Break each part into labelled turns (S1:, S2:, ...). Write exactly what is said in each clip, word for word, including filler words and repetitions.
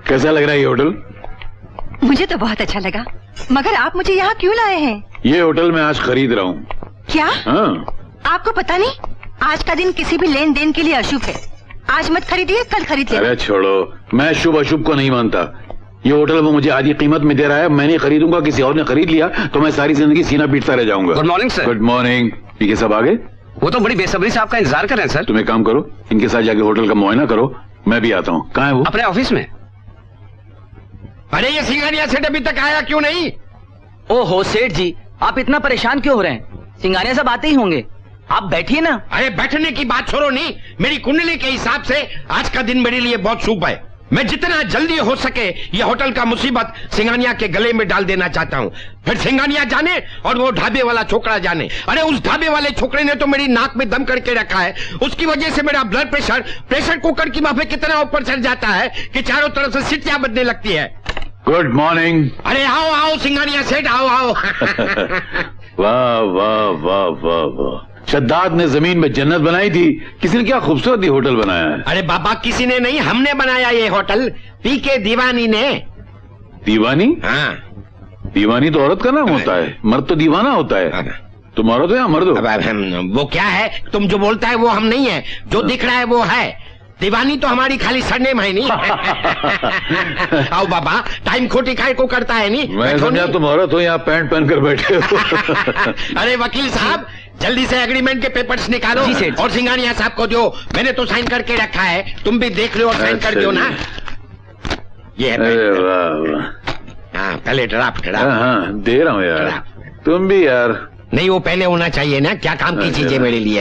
S1: कैसा लग रहा है ये होटल?
S2: मुझे तो बहुत अच्छा लगा, मगर आप मुझे यहाँ क्यों लाए हैं?
S1: ये होटल मैं आज खरीद रहा हूँ।
S2: क्या?
S1: हाँ।
S2: आपको पता नहीं, आज का दिन किसी भी लेन देन के लिए अशुभ है। आज मत खरीदिए, कल खरीद लेना।
S1: अरे छोड़ो, मैं शुभ अशुभ को नहीं मानता। ये होटल वो मुझे आधी कीमत में दे रहा है, मैं नहीं खरीदूंगा। किसी और ने खरीद लिया तो मैं सारी जिंदगी सीना पीटता रह जाऊंगा।
S3: Good morning sir.
S1: Good morning. ये सब आ गए?
S3: वो तो बड़ी बेसब्री से आपका इंतजार कर रहे हैं सर।
S1: तुम एक काम करो, इनके साथ जाके होटल का मुआयना करो, मैं भी आता हूँ। कहाँ है वो?
S3: अपने ऑफिस में।
S4: अरे ये सिंघानिया सेठ अभी तक आया क्यों नहीं?
S5: ओहो सेठ जी, आप इतना परेशान क्यों हो रहे हैं? सिंघानिया सब आते ही होंगे, आप बैठिए ना।
S4: अरे बैठने की बात छोड़ो, नहीं मेरी कुंडली के हिसाब से आज का दिन मेरे लिए बहुत शुभ है। मैं जितना जल्दी हो सके ये होटल का मुसीबत सिंघानिया के गले में डाल देना चाहता हूँ। फिर सिंघानिया जाने और वो ढाबे वाला छोकरा जाने। अरे उस ढाबे वाले छोकरे ने तो मेरी नाक में दम करके रखा है। उसकी वजह से मेरा ब्लड प्रेशर प्रेशर कुकर की माफी कितना ऊपर चढ़ जाता है कि चारों तरफ से सीटियां बजने लगती है।
S1: Good morning.
S4: अरे आओ आओ सिंघानिया सेठ, आओ आओ।
S1: वाह वाह वाह वाह वाह, शद्दाद ने जमीन में जन्नत बनाई थी, किसी ने क्या खूबसूरत ही होटल बनाया है।
S4: अरे बाबा किसी ने नहीं, हमने बनाया ये होटल, पी के दीवानी ने।
S1: दीवानी?
S4: हाँ।
S1: दीवानी तो औरत का नाम होता है, मर्द तो दीवाना होता है। तुम औरत हो या मर्द हो?
S4: वो क्या है, तुम जो बोलता है वो हम नहीं है, जो दिख रहा है वो है। दीवानी तो हमारी खाली सरनेम है नहीं। आओ बाबा, टाइम खोटी खाए को करता है नहीं।
S1: मैं समझा तुम औरत हो, यहाँ पैंट पहन कर बैठे हो।
S4: अरे वकील साहब, जल्दी से एग्रीमेंट के पेपर्स निकालो और सिंघानिया साहब को दो। मैंने तो साइन करके रखा है, तुम भी देख लो और साइन कर दो ना। ये है।
S1: अरे वाह वाह।
S4: हाँ पहले ड्राफ्ट ड्राफ्ट।
S1: हाँ दे रहा हूँ यार, तुम भी यार।
S4: नहीं वो पहले होना चाहिए ना, क्या काम की चीजें मेरे लिए।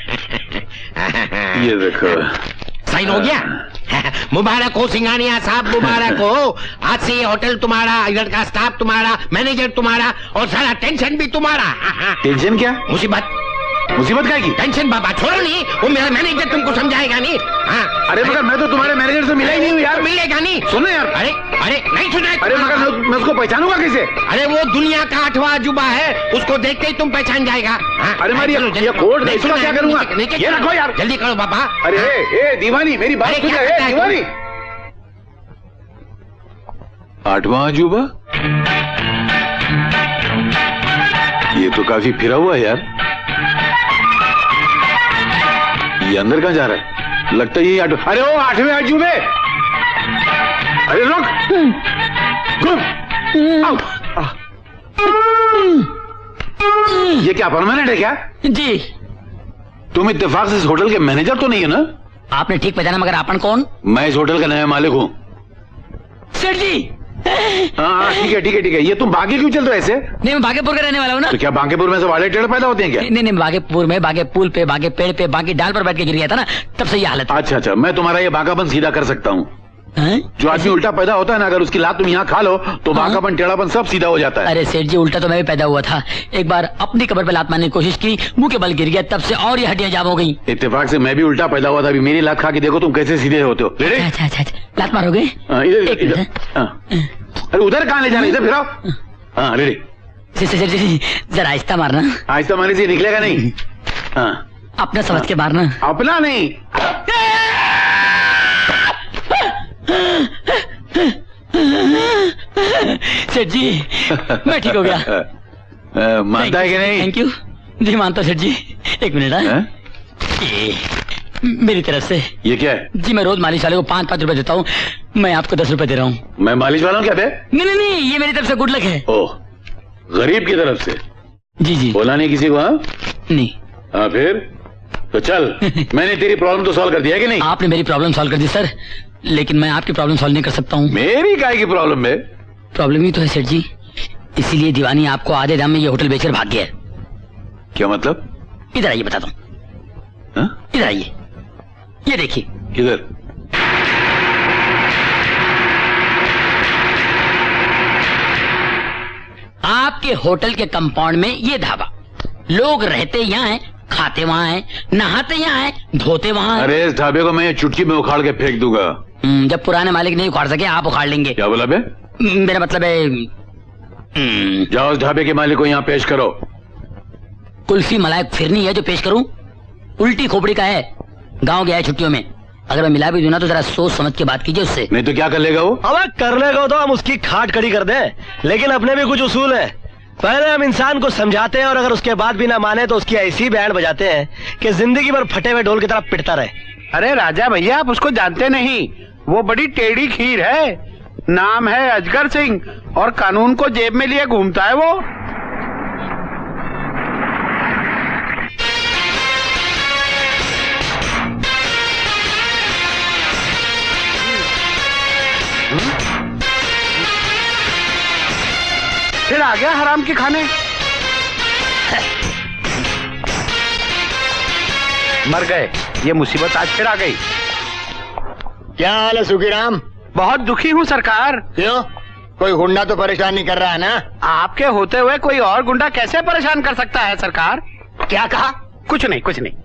S1: ये देखो
S4: साइन हो गया। मुबारक हो सिंघानिया साहब, मुबारक हो। आज से ये होटल तुम्हारा, इधर का स्टाफ तुम्हारा, मैनेजर तुम्हारा और सारा टेंशन भी तुम्हारा।
S1: टेंशन क्या?
S4: मुसीबत।
S1: मुसीबत क्या की?
S4: टेंशन बाबा छोड़ो नहीं, वो मेरा मैनेजर तुमको समझाएगा नहीं। हाँ।
S1: अरे मगर मैं तो तुम्हारे मैनेजर से मिला ही नहीं हूँ यार।
S4: मिलेगा नहीं।
S1: सुनो यार।
S4: अरे अरे नहीं सुना।
S1: अरे मगर मैं, मैं उसको पहचानूंगा कैसे?
S4: अरे वो दुनिया का आठवां अजूबा है, उसको देखते ही तुम पहचान जाएगा।
S1: अरे मारी ये कोड नहीं सुना, क्या करूंगा? ये रखो यार,
S4: जल्दी करो बाबा।
S1: अरे ए दीवानी, मेरी बात सुन। ए दीवानी, आठवां अजूबा? ये तो काफी फिरा हुआ है यार। ये अंदर कहाँ जा रहा है? लगता है ये आठ... अरे ओ आठवें अजूबे। अरे रुक, ये क्या परमानेंट है क्या?
S5: जी।
S1: तुम इत्तेफाक से इस होटल के मैनेजर तो नहीं है ना?
S5: आपने ठीक पहचाना, मगर आपन कौन?
S1: मैं इस होटल का नया मालिक हूँ।
S5: सेठ जी।
S1: हाँ ठीक है ठीक है ठीक है। ये तुम बागे क्यों चल रहे ऐसे?
S5: नहीं मैं बागेपुर का रहने वाला हूँ ना।
S1: तो क्या बागेपुर में सब आड़े टेढ़े पैदा होते हैं क्या?
S5: नहीं नहीं, बागेपुर में बागे पुल पे, बागे पेड़ पे, बागे डाल पर बैठ के गिर गया था ना, तब से ये हालत।
S1: अच्छा अच्छा, मैं तुम्हारा ये बागापन सीधा कर सकता हूँ। जो आदमी उल्टा पैदा होता है ना, अगर उसकी लात तुम यहाँ खा लो तो बागापन टेढ़ापन सब सीधा हो जाता है।
S5: अरे सेठ जी, उल्टा तो मैं भी पैदा हुआ था। एक बार अपनी कबर पे लात मारने की कोशिश की, मुंह के बल गिर गया, तब से और ये हड्डियां जाम हो गई।
S1: इत्तेफाक से मैं भी उल्टा पैदा हुआ था। अभी मेरी लात खा के देखो तुम कैसे सीधे होते हो।
S5: अच्छा अच्छा अच्छा, लात मारोगे?
S1: इधर इधर। अरे उधर कहाँ ले जाना, इधर फिराओ। हाँ रेडी।
S5: जरा आहिस्ता मारना।
S1: आहिस्ता मारने से निकलेगा नहीं। हाँ
S5: अपना समझ के मारना।
S1: अपना नहीं।
S5: सेठ जी मैं ठीक हो गया।
S1: मानता है कि नहीं?
S5: थैंक यू जी, मानता सेठ जी। एक मिनट है? मेरी तरफ से।
S1: ये क्या है?
S5: जी मैं रोज मालिश वाले को पाँच पाँच रुपए देता हूँ, मैं आपको दस रुपए दे रहा हूँ।
S1: मैं मालिश वाला हूँ क्या बे?
S5: नहीं नहीं नहीं, ये मेरी तरफ से गुड लक है।
S1: ओह, गरीब की तरफ से?
S5: जी जी।
S1: बोला नहीं किसी को? हाँ
S5: नहीं।
S1: हाँ फिर तो चल। मैंने तेरी प्रॉब्लम तो सॉल्व कर दिया कि नहीं?
S5: आपने मेरी प्रॉब्लम सॉल्व कर दी सर, लेकिन मैं आपकी प्रॉब्लम सॉल्व नहीं कर सकता हूँ।
S1: मेरी काय की प्रॉब्लम है?
S5: प्रॉब्लम ही तो है सेठ जी, इसीलिए दीवानी आपको आधे दाम में ये होटल बेचकर भाग गया है।
S1: क्या मतलब?
S5: इधर आइए बताता हूँ। इधर आइए, ये देखिए।
S1: किधर?
S5: आपके होटल के कंपाउंड में ये ढाबा, लोग रहते यहाँ हैं, खाते वहाँ हैं, नहाते यहाँ हैं, धोते वहाँ हैं।
S1: अरे इस ढाबे को मैं चुटकी में उखाड़ के फेंक दूंगा।
S5: जब पुराने मालिक नहीं उखाड़ सके आप उखाड़ लेंगे।
S1: क्या बोला बे?
S5: मेरा मतलब है,
S1: जाओ उस ढाबे के मालिक को यहाँ पेश करो।
S5: कुल्फी मलाई फिरनी है जो पेश करूं? उल्टी खोपड़ी का है, गांव गया है छुट्टियों में, अगर मैं मिला भी दूं ना तो जरा सोच समझ के बात कीजिए उससे।
S1: नहीं तो क्या कर लेगा वो?
S6: अब कर लेगा तो हम उसकी खाट खड़ी कर दें, लेकिन अपने भी कुछ उसूल है। पहले हम इंसान को समझाते हैं और अगर उसके बाद भी ना माने तो उसकी ऐसी बैंड बजाते हैं कि जिंदगी भर फटे हुए ढोल की तरह पिटता रहे।
S7: अरे राजा भैया, आप उसको जानते नहीं, वो बड़ी टेढ़ी खीर है। नाम है अजगर सिंह और कानून को जेब में लिए घूमता है वो। फिर आ गया हराम के खाने। मर गए, ये मुसीबत आज फिर आ गई।
S8: क्या हाल है सुखीराम?
S7: बहुत दुखी हूँ सरकार।
S8: क्यों? कोई गुंडा तो परेशान नहीं कर रहा है ना?
S7: आपके होते हुए कोई और गुंडा कैसे परेशान कर सकता है सरकार?
S8: क्या कहा?
S7: कुछ नहीं कुछ नहीं।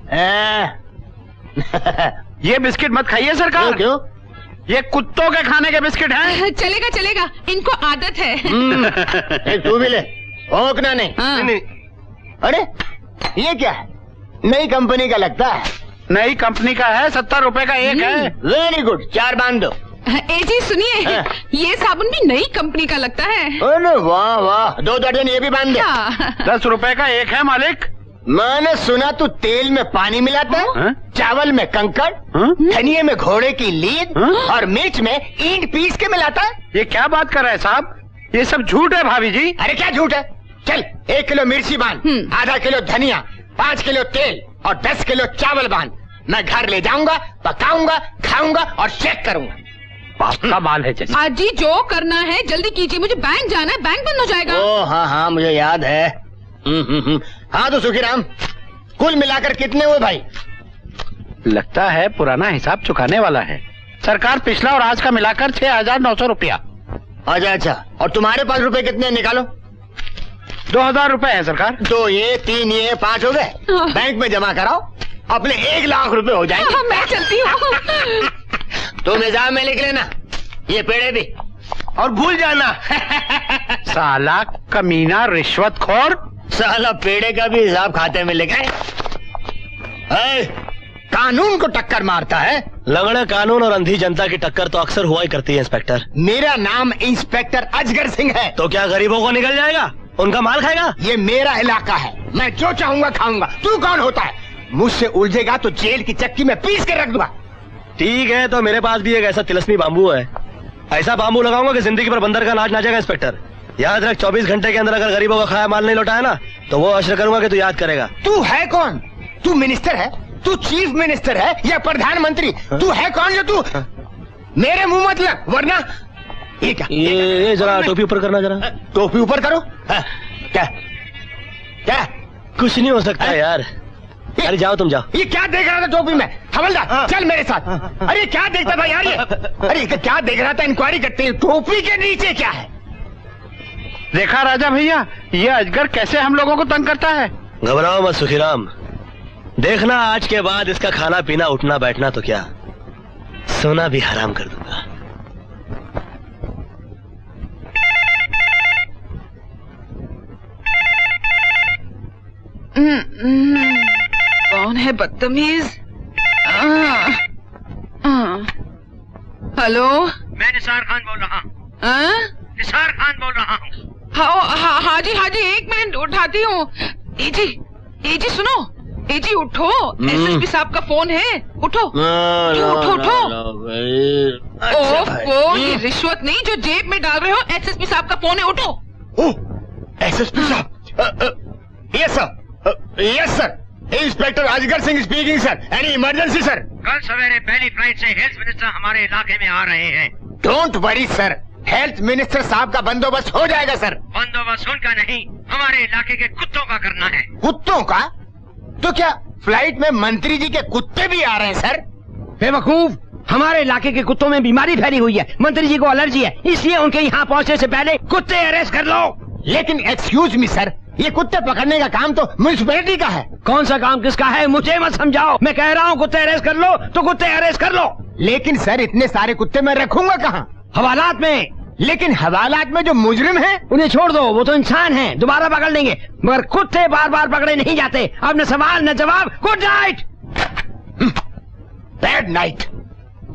S7: ये बिस्किट मत खाइए सरकार।
S8: क्यों?
S7: ये कुत्तों के खाने के बिस्किट हैं।
S2: चलेगा चलेगा, इनको आदत है।
S8: एक तू भी ले। ओकना नहीं।
S2: हाँ।
S8: नहीं। अरे ये क्या है? नई कंपनी का लगता है।
S7: नई कंपनी का है, सत्तर रुपए का एक है।
S8: वेरी गुड, चार बांध दो।
S2: ए जी सुनिए,
S8: हाँ।
S2: ये साबुन भी नई कंपनी का लगता है।
S8: अरे वाह वाह, दो दर्जन ये भी बांध दे।
S2: क्या?
S7: दस रुपए का एक है मालिक।
S8: मैंने सुना तू तेल में पानी मिलाता है,
S7: हाँ?
S8: चावल में कंकड़,
S7: हाँ?
S8: धनिये में घोड़े की लीद
S7: हाँ?
S8: और मिर्च में ईंट पीस के मिलाता है।
S7: ये क्या बात कर रहे हैं साहब? ये सब झूठ है भाभी जी।
S8: अरे क्या झूठ है? चल एक किलो मिर्ची बांध,
S2: हम्म।
S8: आधा किलो धनिया, पाँच किलो तेल और दस किलो चावल बांध। मैं घर ले जाऊंगा, पकाऊंगा, खाऊंगा और चेक करूंगा।
S7: बाप का माल है जैसे।
S2: आज जी जो करना है जल्दी कीजिए, मुझे बैंक जाना है, बैंक बंद हो जाएगा।
S8: ओ हाँ हाँ मुझे याद है। हम्म, हम्म, हम्म। हाँ तो सुखीराम, कुल मिलाकर कितने हुए भाई?
S7: लगता है पुराना हिसाब चुकाने वाला है सरकार। पिछला और आज का मिलाकर छह हजार नौ सौ रुपया।
S8: अच्छा अच्छा, और तुम्हारे पास रुपए कितने निकालो?
S7: दो हजार रुपए है सरकार।
S8: दो ये, तीन ये, पाँच हो गए।
S2: हाँ।
S8: बैंक में जमा कराओ, अपने एक लाख रुपए हो जाएंगे।
S2: हाँ, मैं चलती हूँ।
S8: तुम हिसाब में लिख लेना, ये पेड़े भी, और भूल जाना।
S7: साला कमीना रिश्वतखोर।
S8: साला पेड़े का भी हिसाब खाते में लिखे। ऐ, कानून को टक्कर मारता है।
S6: लंगड़े कानून और अंधी जनता की टक्कर तो अक्सर हुआ ही करती है इंस्पेक्टर।
S8: मेरा नाम इंस्पेक्टर अजगर सिंह है।
S6: तो क्या गरीबों को निकल जाएगा? उनका माल खाएगा?
S8: ये मेरा इलाका है, मैं जो चाहूंगा खाऊंगा। तू कौन होता है? मुझसे उलझेगा तो जेल की चक्की में पीस के रख दूंगा।
S6: ठीक है, तो मेरे पास भी एक ऐसा तिलस्मी बाम्बू है। ऐसा बाम्बू लगाऊंगा कि जिंदगी पर बंदर का नाच नाचेगा इंस्पेक्टर। याद रख, चौबीस घंटे के अंदर अगर गरीबों का खाया माल नहीं लौटाया ना तो वो अशर करूंगा कि तू याद करेगा।
S8: तू है कौन? तू मिनिस्टर है? तू चीफ मिनिस्टर है या प्रधानमंत्री? तू है कौन जो तू मेरे मुंह मत लग, वरना ये क्या?
S6: ये, ये जरा टोपी ऊपर करना जरा।
S8: टोपी ऊपर करो। हाँ, क्या क्या?
S6: कुछ नहीं हो सकता यार। अरे जाओ तुम जाओ।
S8: ये क्या देख रहा था टोपी में? हवलदार चल मेरे साथ। अरे क्या देखता था यार ये? अरे क्या देख रहा था? इंक्वायरी करते हैं। टोपी के नीचे क्या है?
S7: देखा राजा भैया, ये अजगर कैसे हम लोगों को तंग करता है।
S6: घबराओ मत सुखीराम, देखना आज के बाद इसका खाना पीना उठना बैठना तो क्या सोना भी हराम कर दूंगा।
S2: कौन है बदतमीज? हेलो,
S9: मैं निसार खान बोल रहा हूँ।
S2: हाँ?
S9: निसार खान बोल रहा हूँ।
S2: हाँ हाँ हाँ जी हाँ जी, एक मिनट उठाती हूँ। ए जी ए जी सुनो, ए जी उठो, एसएसपी साहब का फोन है, उठो। जी, उठो उठो। ओफो, ये रिश्वत नहीं जो जेब में डाल रहे हो, एसएसपी साहब का फोन है, उठो।
S8: एसएसपी साहब। Yes sir, yes sir, inspector Ajgar Singh speaking sir. Any emergency sir?
S9: कल सवेरे पहली फ्लाइट से हेल्थ मिनिस्टर हमारे इलाके में आ रहे हैं।
S8: Don't worry sir, health minister साहब का बंदोबस्त हो जाएगा सर।
S9: बंदोबस्त उनका नहीं, हमारे इलाके के कुत्तों का करना है।
S8: कुत्तों का? तो क्या फ्लाइट में मंत्री जी के कुत्ते भी आ रहे हैं सर?
S10: बेवकूफ, हमारे इलाके के कुत्तों में बीमारी फैली हुई है। मंत्री जी को एलर्जी है, इसलिए उनके यहाँ पहुँचने से पहले कुत्ते अरेस्ट कर लो।
S8: लेकिन एक्सक्यूज मी सर, ये कुत्ते पकड़ने का काम तो म्युनिसिपैलिटी का है।
S10: कौन सा काम किसका है मुझे मत समझाओ। मैं कह रहा हूँ कुत्ते अरेस्ट कर लो तो कुत्ते अरेस्ट कर लो।
S8: लेकिन सर इतने सारे कुत्ते मैं रखूंगा कहाँ?
S10: हवालात में।
S8: लेकिन हवालात में जो मुजरिम हैं
S10: उन्हें छोड़ दो, वो तो इंसान हैं, दोबारा पकड़ लेंगे, मगर कुत्ते बार बार पकड़े नहीं जाते। अब न सवाल न जवाब, गुड नाइट।
S8: Bad night.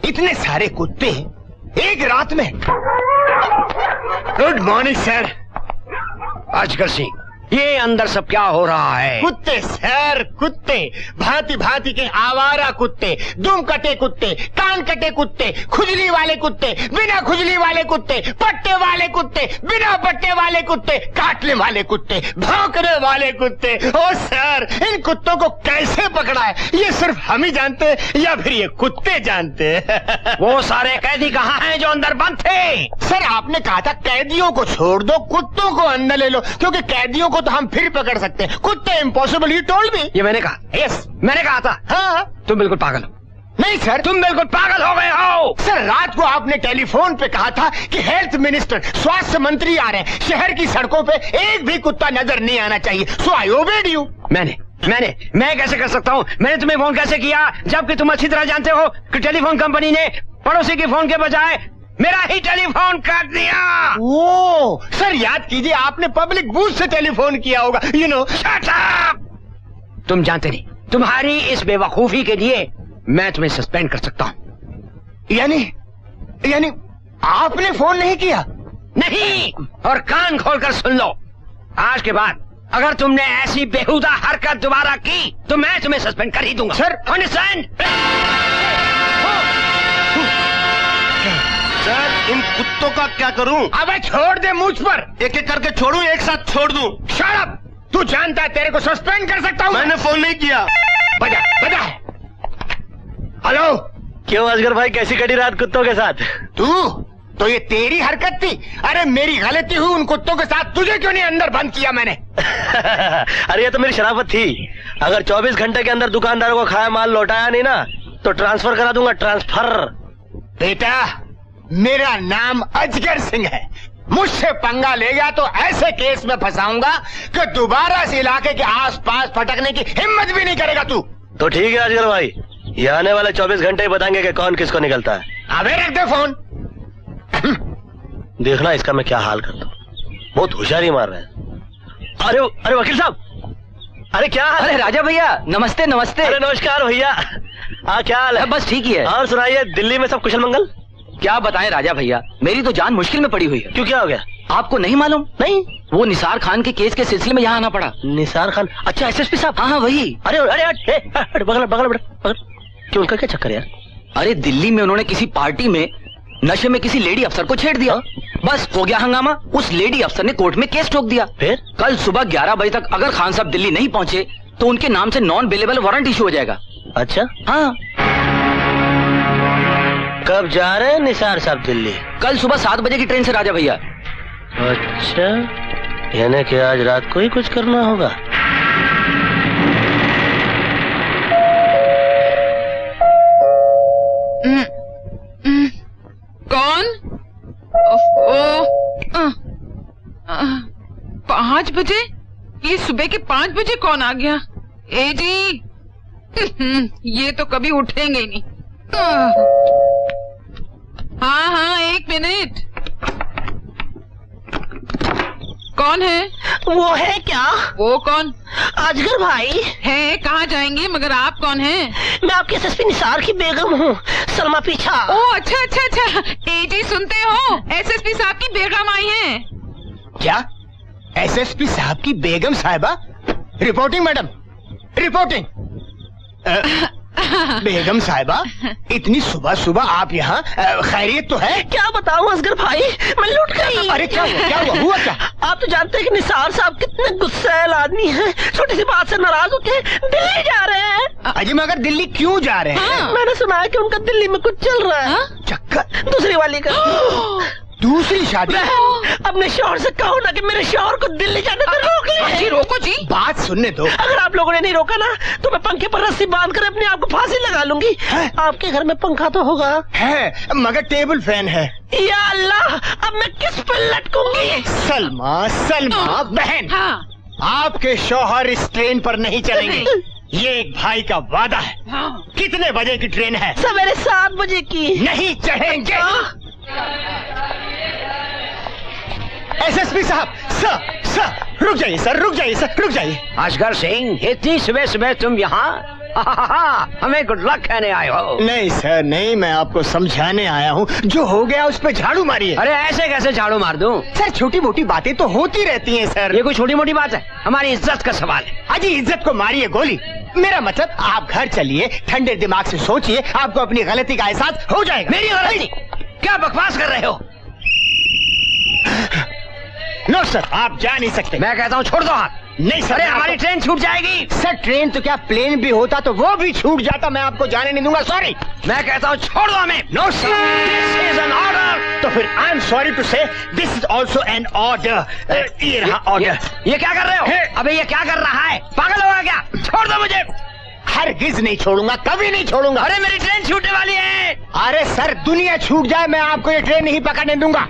S8: इतने सारे कुत्ते एक रात में। Good morning sir.
S10: Ajgar Singh, ये अंदर सब क्या हो रहा है?
S8: कुत्ते सर, कुत्ते, भांति भांति के आवारा कुत्ते, दुम कटे कुत्ते, कान कटे कुत्ते, खुजली वाले कुत्ते, बिना खुजली वाले कुत्ते, पट्टे वाले कुत्ते, बिना पट्टे वाले कुत्ते, काटने वाले कुत्ते, भौंकने वाले कुत्ते। ओ सर, इन कुत्तों को कैसे पकड़ा है ये सिर्फ हम ही जानते हैं या फिर ये कुत्ते जानते हैं?
S10: वो सारे कैदी कहाँ हैं जो अंदर बंद थे?
S8: सर आपने कहा था कैदियों को छोड़ दो, कुत्तों को अंदर ले लो, क्योंकि कैदियों को तो हम फिर पकड़ सकते हैं, कुत्ते इम्पॉसिबल। You told me.
S10: ये मैंने कहा?
S8: यस,
S10: मैंने कहा था।
S8: हाँ।
S10: तुम बिल्कुल पागल हो।
S8: नहीं सर,
S10: तुम बिल्कुल पागल हो गए हो।
S8: सर रात को आपने टेलीफोन पे कहा था कि हेल्थ मिनिस्टर, स्वास्थ्य मंत्री आ रहे हैं, शहर की सड़कों पे एक भी कुत्ता नजर नहीं आना चाहिए। So I obeyed you.
S10: मैंने मैंने मैं कैसे कर सकता हूँ? मैंने तुम्हें फोन कैसे किया जबकि तुम अच्छी तरह जानते हो कि टेलीफोन कंपनी ने पड़ोसी के फोन के बजाय मेरा ही टेलीफोन काट दिया।
S8: ओ सर, याद कीजिए आपने पब्लिक बूथ से टेलीफोन किया होगा। You know.
S10: Shut up! तुम जानते नहीं, तुम्हारी इस बेवकूफी के लिए मैं तुम्हें सस्पेंड कर सकता हूँ।
S8: यानी यानी आपने फोन नहीं किया?
S10: नहीं, और कान खोलकर सुन लो, आज के बाद अगर तुमने ऐसी बेहुदा हरकत दोबारा की तो मैं तुम्हें सस्पेंड कर ही दूंगा।
S8: Sir
S10: understand?
S6: सर इन कुत्तों का क्या करूं?
S8: अबे छोड़ दे मुझ पर।
S6: एक एक करके छोड़ूं, एक साथ छोड़ दूं?
S8: Shut up! तू जानता है तेरे को सस्पेंड कर सकता हूँ।
S6: मैंने फोन नहीं किया।
S8: बजा बजा। हेलो।
S6: क्यों असगर भाई, कैसी कटी रात कुत्तों के साथ?
S8: तू तो ये तेरी हरकत थी। अरे मेरी गलती हुई, उन कुत्तों के साथ तुझे क्यों नहीं अंदर बंद किया मैंने?
S6: अरे ये तो मेरी शराफत थी। अगर चौबीस घंटे के अंदर दुकानदारों को खाया माल लौटाया नहीं ना तो ट्रांसफर करा दूंगा, ट्रांसफर।
S8: बेटा मेरा नाम अजगर सिंह है, मुझसे पंगा लेगा तो ऐसे केस में फंसाऊंगा कि दोबारा इस इलाके के आसपास फटकने की हिम्मत भी नहीं करेगा तू।
S6: तो ठीक है अजगर भाई, ये आने वाले चौबीस घंटे ही बताएंगे कि कौन किसको निकलता है।
S8: अबे रख दे फोन।
S6: देखना इसका मैं क्या हाल करता हूँ, बहुत होशियारी मार रहे हैं। अरे अरे वकील साहब, अरे क्या हाल?
S3: अरे राजा भैया, नमस्ते नमस्ते।
S6: अरे नमस्कार भैया। हाँ क्या हाल है?
S3: बस ठीक ही है।
S6: और सुनाइए, दिल्ली में सब कुशल मंगल?
S3: क्या बताएं राजा भैया, मेरी तो जान मुश्किल में पड़ी हुई है।
S6: क्यों, क्या हो गया?
S3: आपको नहीं मालूम?
S6: नहीं।
S3: वो निसार खान के केस के सिलसिले में यहाँ आना पड़ा।
S6: निसार खान? अच्छा एसएसपी साहब।
S3: हाँ हाँ वही।
S6: अरे अरे अरे बगल बगल बगल। क्यों, उनका क्या चक्कर यार?
S3: अरे दिल्ली में उन्होंने किसी पार्टी में नशे में किसी लेडी अफसर को छेड़ दिया। बस हो गया हंगामा, उस लेडी अफसर ने कोर्ट में केस ठोक दिया।
S6: फिर
S3: कल सुबह ग्यारह बजे तक अगर खान साहब दिल्ली नहीं पहुँचे तो उनके नाम से नॉन बेलेबल वारंट इशू हो जाएगा।
S6: अच्छा
S3: हाँ।
S6: कब जा रहे हैं निसार साहब दिल्ली?
S3: कल सुबह सात बजे की ट्रेन से राजा भैया।
S6: अच्छा, यानी कि आज रात को ही कुछ करना होगा।
S2: हम्म, हम्म, कौन? ओ, आ, आ, पाँच बजे? ये सुबह के पाँच बजे कौन आ गया? ए जी, ये तो कभी उठेंगे ही नहीं। हाँ हाँ एक मिनट। कौन है?
S11: वो है क्या? वो
S2: कौन?
S11: अजगर भाई
S2: है। कहाँ जाएंगे? मगर आप कौन हैं?
S11: मैं आपके एसएसपी निसार की बेगम हूँ, सलमा पीछा।
S2: ओ अच्छा अच्छा अच्छा। ए जी सुनते हो, एसएसपी साहब की बेगम आई हैं।
S8: क्या? एसएसपी साहब की बेगम साहिबा? Reporting madam, reporting. बेगम साहिबा, इतनी सुबह सुबह आप यहाँ? खैरियत तो है?
S11: क्या बताऊँ असगर भाई, मैं लुट गई।
S8: अरे क्या हुआ? क्या हुआ? हुआ क्या?
S11: आप तो जानते हैं कि निसार साहब कितने गुस्सैल आदमी हैं, छोटी सी बात से नाराज होके दिल्ली जा रहे हैं।
S8: अजी मगर दिल्ली क्यों जा रहे हैं?
S11: हाँ। मैंने सुना है कि उनका दिल्ली में कुछ चल रहा है।
S8: चक्कर?
S11: दूसरी वाली का।
S8: दूसरी शादी?
S11: अपने शौहर से कहो ना कि मेरे शौहर को दिल्ली जाने से रोक ले।
S2: जी रोको जी,
S8: बात सुनने दो।
S11: अगर आप लोगों ने नहीं रोका ना तो मैं पंखे पर रस्सी बांध कर अपने आप को फांसी लगा लूंगी। आपके घर में पंखा तो होगा?
S8: है, मगर टेबल फैन है।
S11: या अल्लाह, अब मैं किस पर लटकूंगी?
S8: सलमा, सलमा बहन,
S2: हाँ।
S8: आपके शौहर इस ट्रेन पर नहीं चलेंगे। ये एक भाई का वादा है।
S2: हाँ।
S8: कितने बजे की ट्रेन है?
S11: सवेरे सात बजे की।
S8: नहीं चढ़ेंगे। एसएसपी साहब, सर सर रुक जाइए, सर रुक जाइए, सर रुक जाइए।
S10: असगर सिंह, इतनी सुबह सुबह तुम यहाँ? हमें गुड लक कहने आए हो?
S8: नहीं सर नहीं, मैं आपको समझाने आया हूँ। जो हो गया उस पे झाड़ू मारिए।
S10: अरे ऐसे कैसे झाड़ू मार दूं?
S8: सर छोटी मोटी बातें तो होती रहती हैं सर।
S10: ये कोई छोटी मोटी बात है? हमारी इज्जत का सवाल है।
S8: अजी इज्जत को मारिए गोली। मेरा मतलब आप घर चलिए, ठंडे दिमाग से सोचिए, आपको अपनी गलती का एहसास हो जाएगा।
S10: मेरी गलती? क्या बकवास कर रहे हो?
S8: नो सर, आप जा नहीं सकते।
S10: मैं कहता हूँ छोड़ दो हाथ।
S8: नहीं सर,
S10: अरे हमारी ट्रेन छूट जाएगी।
S8: सर ट्रेन तो क्या प्लेन भी होता तो वो भी छूट जाता, मैं आपको जाने नहीं दूंगा। सॉरी।
S10: मैं कहता हूँ छोड़ दो हमें।
S8: No sir, this is an order. तो फिर I am sorry to say this is also an order. ये रहा ऑर्डर।
S10: ये क्या कर रहे हो? अबे ये क्या कर रहा है? पागल होगा क्या? छोड़ दो मुझे।
S8: हरगिज नहीं छोड़ूंगा, कभी नहीं छोड़ूंगा।
S10: अरे मेरी ट्रेन छूटने वाली है।
S8: अरे सर दुनिया छूट जाए मैं आपको ये ट्रेन नहीं पकड़ने दूंगा।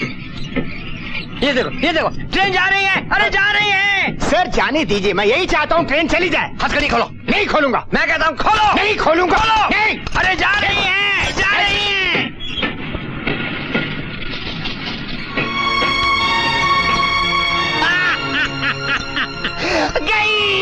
S10: ये देखो ये देखो ट्रेन जा रही है। अरे जा रही है।
S8: सर जाने दीजिए, मैं यही चाहता हूँ ट्रेन चली जाए।
S10: हथकड़ी खोलो।
S8: नहीं खोलूंगा।
S10: मैं कहता हूँ खोलो।
S8: नहीं खोलूंगा।
S10: खोलो।
S8: नहीं।
S10: अरे जा रही है, जा रही है।
S8: गई।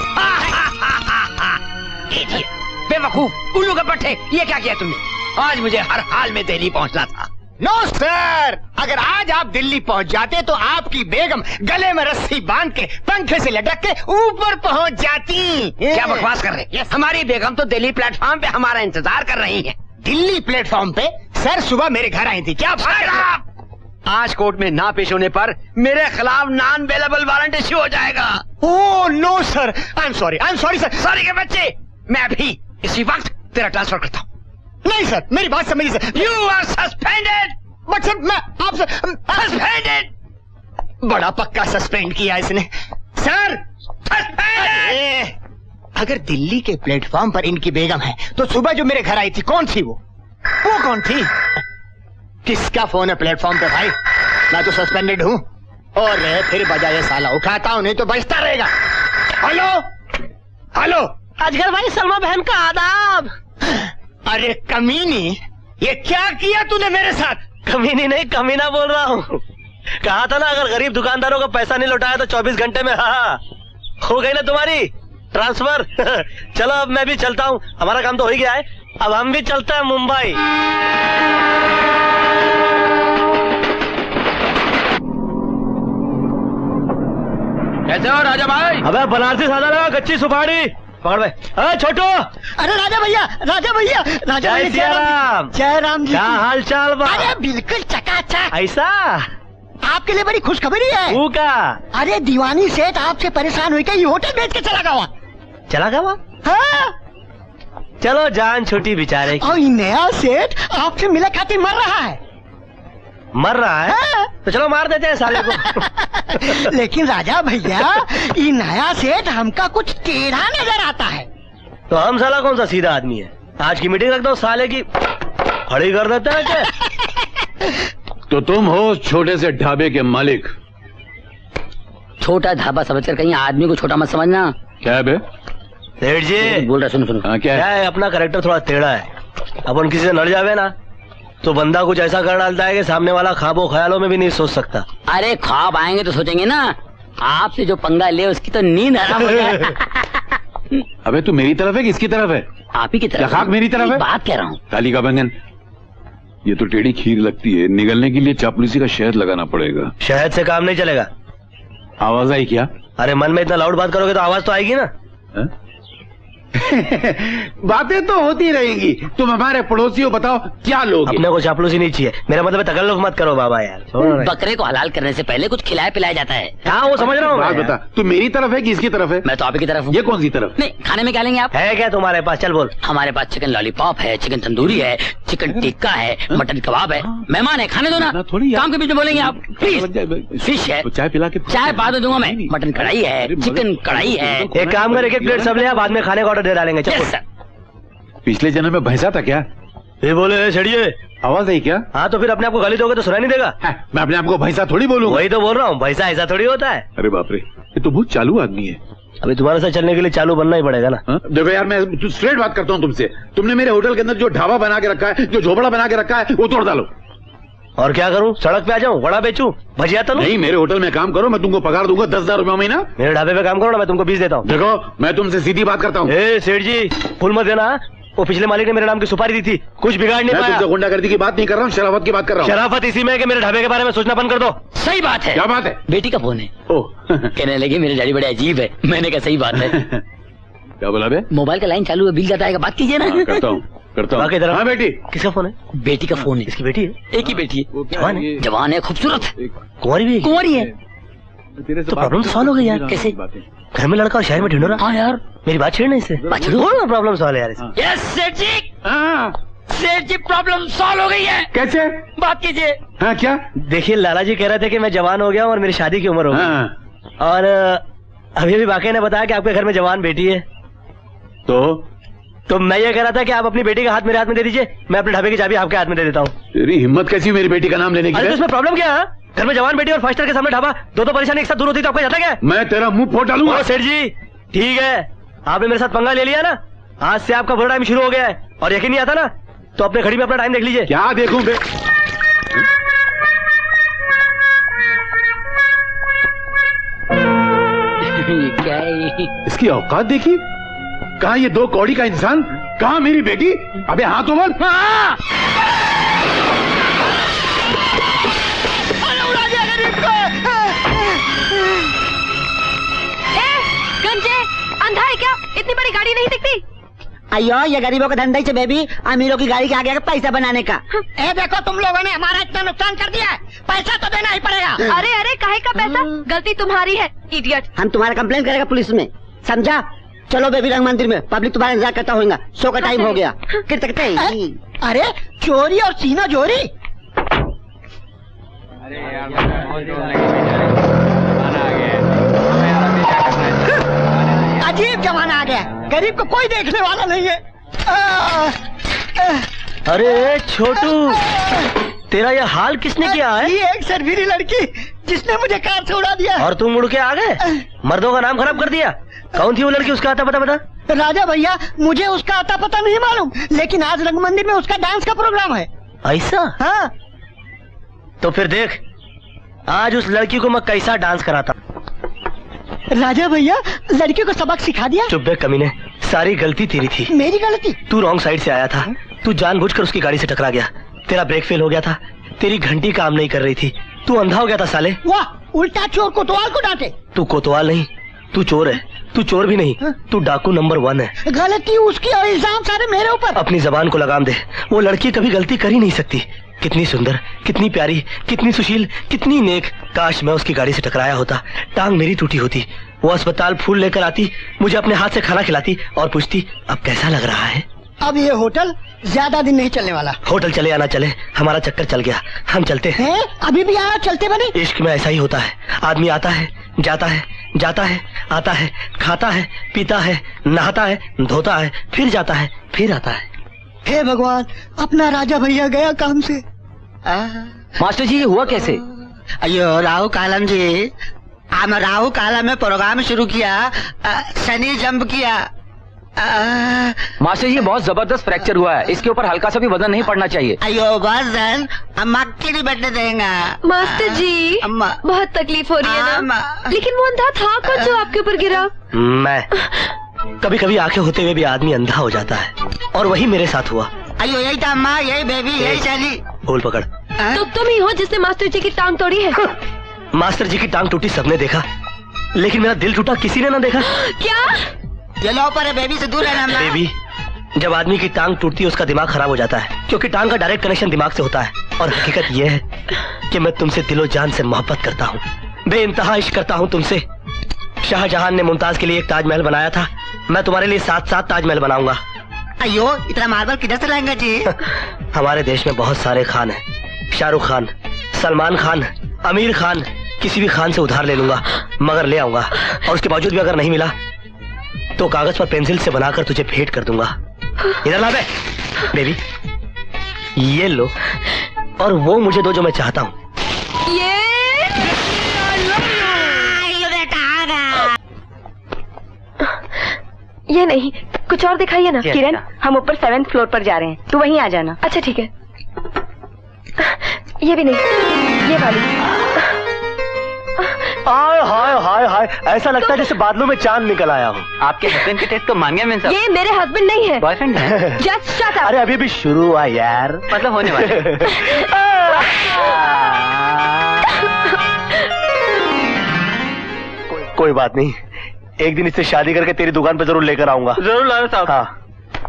S10: बेवकूफ उल्लू के पट्टे, ये क्या किया तुमने? आज मुझे हर हाल में दिल्ली पहुंचना था।
S8: नो सर, अगर आज आप दिल्ली पहुंच जाते तो आपकी बेगम गले में रस्सी बांध के पंखे से लटक के ऊपर पहुंच जाती।
S10: क्या बकवास कर रहे? yes. हमारी बेगम तो दिल्ली प्लेटफॉर्म पे हमारा इंतजार कर रही है।
S8: दिल्ली प्लेटफॉर्म पे? सर सुबह मेरे घर आई थी। क्या बात?
S10: आज कोर्ट में ना पेश होने पर मेरे खिलाफ नॉन बेलेबल वारंट इश्यू हो जाएगा।
S8: Oh no sir, I am sorry, I am sorry sir.
S10: Sorry के बच्चे, मैं अभी इसी वक्त तेरा ट्रांसफर करता हूँ।
S8: नहीं सर, मेरी बात समझिए sir.
S10: You are suspended.
S8: But sir मैं आपसे
S10: सस्पेंडेड।
S8: बड़ा पक्का सस्पेंड किया इसने। Sir
S10: suspended.
S8: अगर दिल्ली के प्लेटफॉर्म पर इनकी बेगम है तो सुबह जो मेरे घर आई थी कौन थी? वो वो कौन थी? किसका फोन है प्लेटफॉर्म पे भाई? मैं तो सस्पेंडेड हूँ। और फिर बजाय साला उठाता हूँ, नहीं तो बजता रहेगा। हेलो हेलो
S11: अजगर भाई, सलमा बहन का आदाब।
S8: अरे कमीनी, ये क्या किया तूने मेरे साथ?
S6: कमीनी नहीं, कमीना बोल रहा हूँ। कहा था ना अगर गरीब दुकानदारों का पैसा नहीं लौटाया तो चौबीस घंटे में हाँ हो गई ना तुम्हारी ट्रांसफर। चलो अब मैं भी चलता हूँ, हमारा काम तो हो ही गया है, अब हम भी चलते हैं मुंबई।
S3: कैसे हो राजा भाई?
S6: अबे बनारसी सादा लगा, कच्ची सुपारी पकड़ भाई। अरे छोटू।
S8: अरे राजा भैया, राजा भैया, राजा
S6: जय सिया राम।
S8: जय राम जी।
S6: क्या हाल चाल बा?
S8: अरे बिल्कुल चकाचक।
S6: ऐसा
S8: आपके लिए बड़ी खुशखबरी है।
S6: वो का?
S8: अरे दीवानी सेठ आपसे परेशान हुई, ये होटल बेच के चला गया।
S6: चला गया?
S8: हाँ।
S6: चलो जान छुट्टी बेचारे की।
S8: और ये नया सेठ आपसे मिले खातिर मर रहा है।
S6: मर रहा है?
S8: हाँ।
S6: तो चलो मार देते हैं साले को।
S8: लेकिन राजा भैया, ये नया सेठ हमका कुछ टेढ़ा नजर आता है।
S6: तो हम साला कौन सा सीधा आदमी है? आज की मीटिंग रख दो, साले की खड़ी कर देते हैं क्या?
S1: तो तुम हो छोटे से ढाबे के मालिक?
S5: छोटा ढाबा समझकर कहीं आदमी को छोटा मत समझना।
S1: क्या है बे?
S6: सेठ जी
S5: बोल रहा, सुनो सुनो।
S1: हाँ क्या है?
S6: क्या है, अपना कैरेक्टर थोड़ा टेढ़ा है। अपन किसी से लड़ जावे ना तो बंदा कुछ ऐसा कर डालता है कि सामने वाला ख्वाबों ख्यालों में भी नहीं सोच सकता।
S5: अरे ख्वाब आएंगे तो सोचेंगे ना। आपसे जो पंगा ले उसकी तो नींद हराम हो जाए।
S1: अबे तू मेरी तरफ है कि इसकी तरफ है?
S5: आप ही की तरफ।
S1: खाक मेरी तरफ है?
S5: बात कह रहा हूँ।
S1: काली का बैंगन, ये तो टेढ़ी खीर लगती है, निगलने के लिए चापलूसी का शहद लगाना पड़ेगा।
S6: शहद से काम नहीं चलेगा।
S1: आवाज आई क्या?
S6: अरे मन में इतना लाउड बात करोगे तो आवाज तो आएगी ना।
S7: बातें तो होती रहेंगी। तुम हमारे पड़ोसी हो, बताओ क्या लोग?
S6: अपने को चापलूसी नहीं चाहिए। मेरा मतलब तकल्लुफ मत करो बाबा यार।
S5: बकरे को हलाल करने से पहले कुछ खिलाया पिलाया जाता है।
S6: हाँ वो समझ रहा हूँ।
S1: बात बता, तू मेरी तरफ है कि इसकी तरफ है?
S5: मैं तो आप ही की तरफ हूँ।
S1: ये कौन सी तरफ?
S5: नहीं, खाने में क्या लेंगे आप?
S6: है क्या तुम्हारे पास? चल बोल।
S5: हमारे पास चिकन लॉलीपॉप है, चिकन तंदूरी है, चिकन टिक्का है, मटन कबाब है। मेहमान है, खाने दो ना।
S1: थोड़ी
S5: काम के बीच में बोलेंगे आप। प्लीज। फिश है,
S1: चाय पिला के।
S5: चाय बाद में दूंगा मैं। मटन कढ़ाई है, चिकन कढ़ाई है।
S6: एक काम कर, एक एक प्लेट सब ले, बाद में खाने का ऑर्डर दे डालेंगे। चल।
S1: पिछले जन्म में भैंसा था क्या?
S6: ये बोले छड़िए,
S1: आवाज आई क्या?
S6: हाँ तो फिर अपने आप को गाली दोगे तो सुनाई नहीं देगा।
S1: है, मैं अपने आप को भैंसा थोड़ी बोलूंगा।
S6: वही तो बोल रहा हूँ, भैंसा ऐसा थोड़ी होता है।
S1: अरे बाप रे, ये तो बहुत चालू आदमी है।
S6: अभी तुम्हारे साथ चलने के लिए चालू बनना ही पड़ेगा ना।
S1: हा? देखो यार, मैं स्ट्रेट बात करता हूँ तुमसे। तुमने मेरे होटल के अंदर जो ढाबा बना के रखा है, जो झोपड़ा बना के रखा है, वो तोड़ डालो।
S6: और क्या करूं? सड़क पे आ जाऊं, वड़ा बेचूं, भजिया तलूं?
S1: नहीं, मेरे होटल में काम करो, मैं तुमको पगार दूंगा दस हजार रुपया महीना।
S6: मेरे ढाबे पे काम करो ना, मैं तुमको बीस देता हूँ।
S1: देखो, मैं तुमसे सीधी बात करता हूँ।
S6: ए सेठ जी, फुल मत देना। वो पिछले मालिक ने मेरे नाम की सुपारी दी थी, कुछ बिगाड़ नहीं पाया।
S1: मैं तुमसे गुंडागर्दी की बात नहीं कर रहा हूँ, शराफत की बात कर रहा हूँ।
S6: शराफत इसी में है कि मेरे ढाबे के बारे में सोचना बंद कर दो।
S5: सही बात है।
S1: क्या बात है?
S5: बेटी का फोन है।
S1: ओह
S5: कहने लगे मेरे डैडी बड़े अजीब है। मैंने कहा सही बात है।
S1: क्या बोला बे?
S5: मोबाइल का लाइन चालू है, बिल जाता है, बात कीजिए ना।
S1: करता हूँ करता हूँ।
S6: हाँ
S1: बेटी,
S6: किसका फोन है?
S5: बेटी का फोन है।
S6: इसकी बेटी है?
S5: एक ही बेटी है।
S6: जवान है?
S5: जवान है, खूबसूरत है,
S6: कुंवारी भी है?
S5: कुंवारी है।
S6: तो प्रॉब्लम सॉल्व हो गई यार।
S5: कैसे?
S6: घर में लड़का और शहर में ढूंढो।
S5: हाँ यार,
S6: मेरी बात छेड़ना इससे। प्रॉब्लम सॉल्व है यार।
S5: यस सेठ जी, सेठ जी प्रॉब्लम सॉल्व हो गई है।
S1: कैसे?
S5: बात कीजिए।
S1: हाँ क्या?
S6: देखिए, लाला जी कह रहे थे कि मैं जवान हो गया हूँ और मेरी शादी की उम्र हो गई। और अभी अभी वाकई ने बताया कि आपके घर में जवान बेटी है।
S1: तो
S6: तो मैं ये कह रहा था कि आप अपनी बेटी का हाथ मेरे हाथ में दे दीजिए, मैं अपने ढाबे की चाबी आपके हाथ में दे देता हूँ।
S1: तेरी हिम्मत कैसी मेरी बेटी का नाम लेने की?
S6: अरे तो इसमें प्रॉब्लम क्या है? घर में जवान बेटी और फाइव स्टार के सामने ढाबा, दो दो परेशानी एक साथ दूर होती तो आपको जाता क्या?
S1: मैं तेरा मुंह फोड़ डालूंगा।
S6: सेठ जी ठीक है, आपने मेरे साथ पंगा ले लिया ना, आज से आपका बुरा टाइम शुरू हो गया है। और यकीन नहीं आता ना तो अपने घड़ी में अपना टाइम देख लीजिए।
S1: क्या देखूं बे?
S5: क्या है?
S1: इसकी औकात देखी, कहाँ ये दो कौड़ी का इंसान, कहाँ मेरी बेटी? अबे हाथ ओवर।
S12: गंजे अंधा है क्या? इतनी बड़ी गाड़ी नहीं दिखती?
S11: अयो, ये गरीबों का धंधा ही है बेबी, अमीरों की गाड़ी के आगे पैसा बनाने का।
S8: ए देखो, तुम लोगों ने हमारा इतना नुकसान कर दिया है, पैसा तो देना ही पड़ेगा।
S12: अरे अरे, काहे का पैसा? गलती तुम्हारी है, इडियट।
S11: हम तुम्हारा कंप्लेन करेगा पुलिस में, समझा? चलो बेबी रंग मंदिर में, पब्लिक तुम्हारा इंतजार करता होगा। शो का टाइम हो गया।
S8: अरे चोरी और सीना चोरी। अजीब जमाना आ गया, गरीब को कोई देखने वाला नहीं है। आ, आ,
S6: अरे छोटू, तेरा ये हाल किसने किया है?
S8: ये एक सरफिरी लड़की जिसने मुझे कार से उड़ा दिया।
S6: और तुम मुड़ के आ गए, मर्दों का नाम खराब कर दिया। कौन थी वो लड़की, उसका आता पता बता?
S8: राजा भैया, मुझे उसका आता पता नहीं मालूम, लेकिन आज रंग मंदिर में उसका डांस का प्रोग्राम है।
S6: ऐसा?
S8: हाँ।
S6: तो फिर देख, आज उस लड़की को मैं कैसा डांस कराता।
S8: राजा भैया, लड़की को सबक सिखा दिया।
S6: चुप बे कमीने, सारी गलती तेरी थी।
S8: मेरी गलती?
S6: तू रॉन्ग साइड से आया था, तू जानबूझकर उसकी गाड़ी से टकरा गया, तेरा ब्रेक फेल हो गया था, तेरी घंटी काम नहीं कर रही थी, तू अंधा हो गया था साले।
S8: वाह, उल्टा चोर कोतवाल को डांटे।
S6: तू कोतवाल नहीं, तू चोर है। तू चोर भी नहीं, तू डाकू नंबर वन है।
S8: गलती उसकी और इल्जाम सारे मेरे ऊपर।
S6: अपनी जबान को लगाम दे, वो लड़की कभी गलती कर ही नहीं सकती। कितनी सुंदर, कितनी प्यारी, कितनी सुशील, कितनी नेक। काश मैं उसकी गाड़ी से टकराया होता, टांग मेरी टूटी होती, वो अस्पताल फूल लेकर आती, मुझे अपने हाथ से खाना खिलाती और पूछती अब कैसा लग रहा है।
S8: अब ये होटल ज्यादा दिन नहीं चलने वाला।
S6: होटल चले या ना चले, हमारा चक्कर चल गया, हम चलते हैं।
S8: है? अभी भी आया चलते बने?
S6: इश्क में ऐसा ही होता है, आदमी आता है, जाता है, जाता है, आता है, खाता है, पीता है, नहाता है, धोता है, फिर जाता है, फिर आता है।
S8: हे भगवान, अपना राजा भैया गया काम से।
S3: मास्टर जी, ये हुआ कैसे?
S11: अयो राहु कालम जी, हम राहु कालम में प्रोग्राम शुरू किया, आ, शनि जंप किया। आ,
S3: मास्टर जी, बहुत जबरदस्त फ्रैक्चर हुआ है, इसके ऊपर हल्का सा भी वजन नहीं पड़ना चाहिए।
S11: अयो वजन हम मक्की नहीं बैठने देंगे।
S12: मास्टर जी, बहुत तकलीफ हो रही है ना, लेकिन वो अंधा था कौन जो आपके ऊपर गिरा?
S6: मैं। कभी कभी आंखें होते हुए भी आदमी अंधा हो जाता है, और वही मेरे साथ हुआ।
S11: अयो यही था अम्मा, यही बेबी, यही चली।
S6: बोल पकड़।
S12: तो तुम ही हो जिसने मास्टर जी की टांग तोड़ी है?
S6: मास्टर जी की टांग टूटी सबने देखा, लेकिन मेरा दिल टूटा किसी ने ना देखा।
S12: क्या?
S11: ये लो पर है, बेबी से दूर रहना।
S6: बेबी, जब आदमी की टांग टूटती है उसका दिमाग खराब हो जाता है, क्योंकि टांग का डायरेक्ट कनेक्शन दिमाग से होता है। और हकीकत यह है कि मैं तुमसे दिलो जान से मोहब्बत करता हूँ, बेइंतहा इश्क करता हूँ तुमसे। शाहजहां ने मुमताज के लिए एक ताजमहल बनाया था, मैं तुम्हारे लिए सात सात ताजमहल बनाऊंगा।
S11: अयो, इतना मार्बल किधर से लाएंगे जी?
S6: हमारे देश में बहुत सारे खान हैं, शाहरुख खान, सलमान खान, आमिर खान, किसी भी खान से उधार ले लूंगा, मगर ले आऊंगा। और उसके बावजूद भी अगर नहीं मिला तो कागज पर पेंसिल से बनाकर तुझे भेंट कर दूंगा। इधर ला बे बेबी, ये लो, और वो मुझे दो जो मैं चाहता हूँ।
S12: ये ये नहीं, कुछ और दिखाइए ना।
S13: किरण, हम ऊपर सेवेंथ फ्लोर पर जा रहे हैं, तू वहीं आ जाना।
S12: अच्छा ठीक है। ये भी नहीं, ये वाली।
S6: हाय हाय हाय हाय, ऐसा लगता है जैसे बादलों में चांद निकल आया हो।
S3: आपके हस्बैंड के टेस्ट को मान गया मैं साहब।
S12: ये मेरे हस्बैंड नहीं है,
S3: बॉयफ्रेंड है।
S12: Just shut up.
S6: अरे अभी भी शुरू हुआ यार,
S3: मतलब होने वाला।
S6: को, कोई बात नहीं, एक दिन इससे शादी करके तेरी दुकान पे जरूर लेकर आऊंगा।
S3: जरूर लाओ साहब।
S6: हाँ।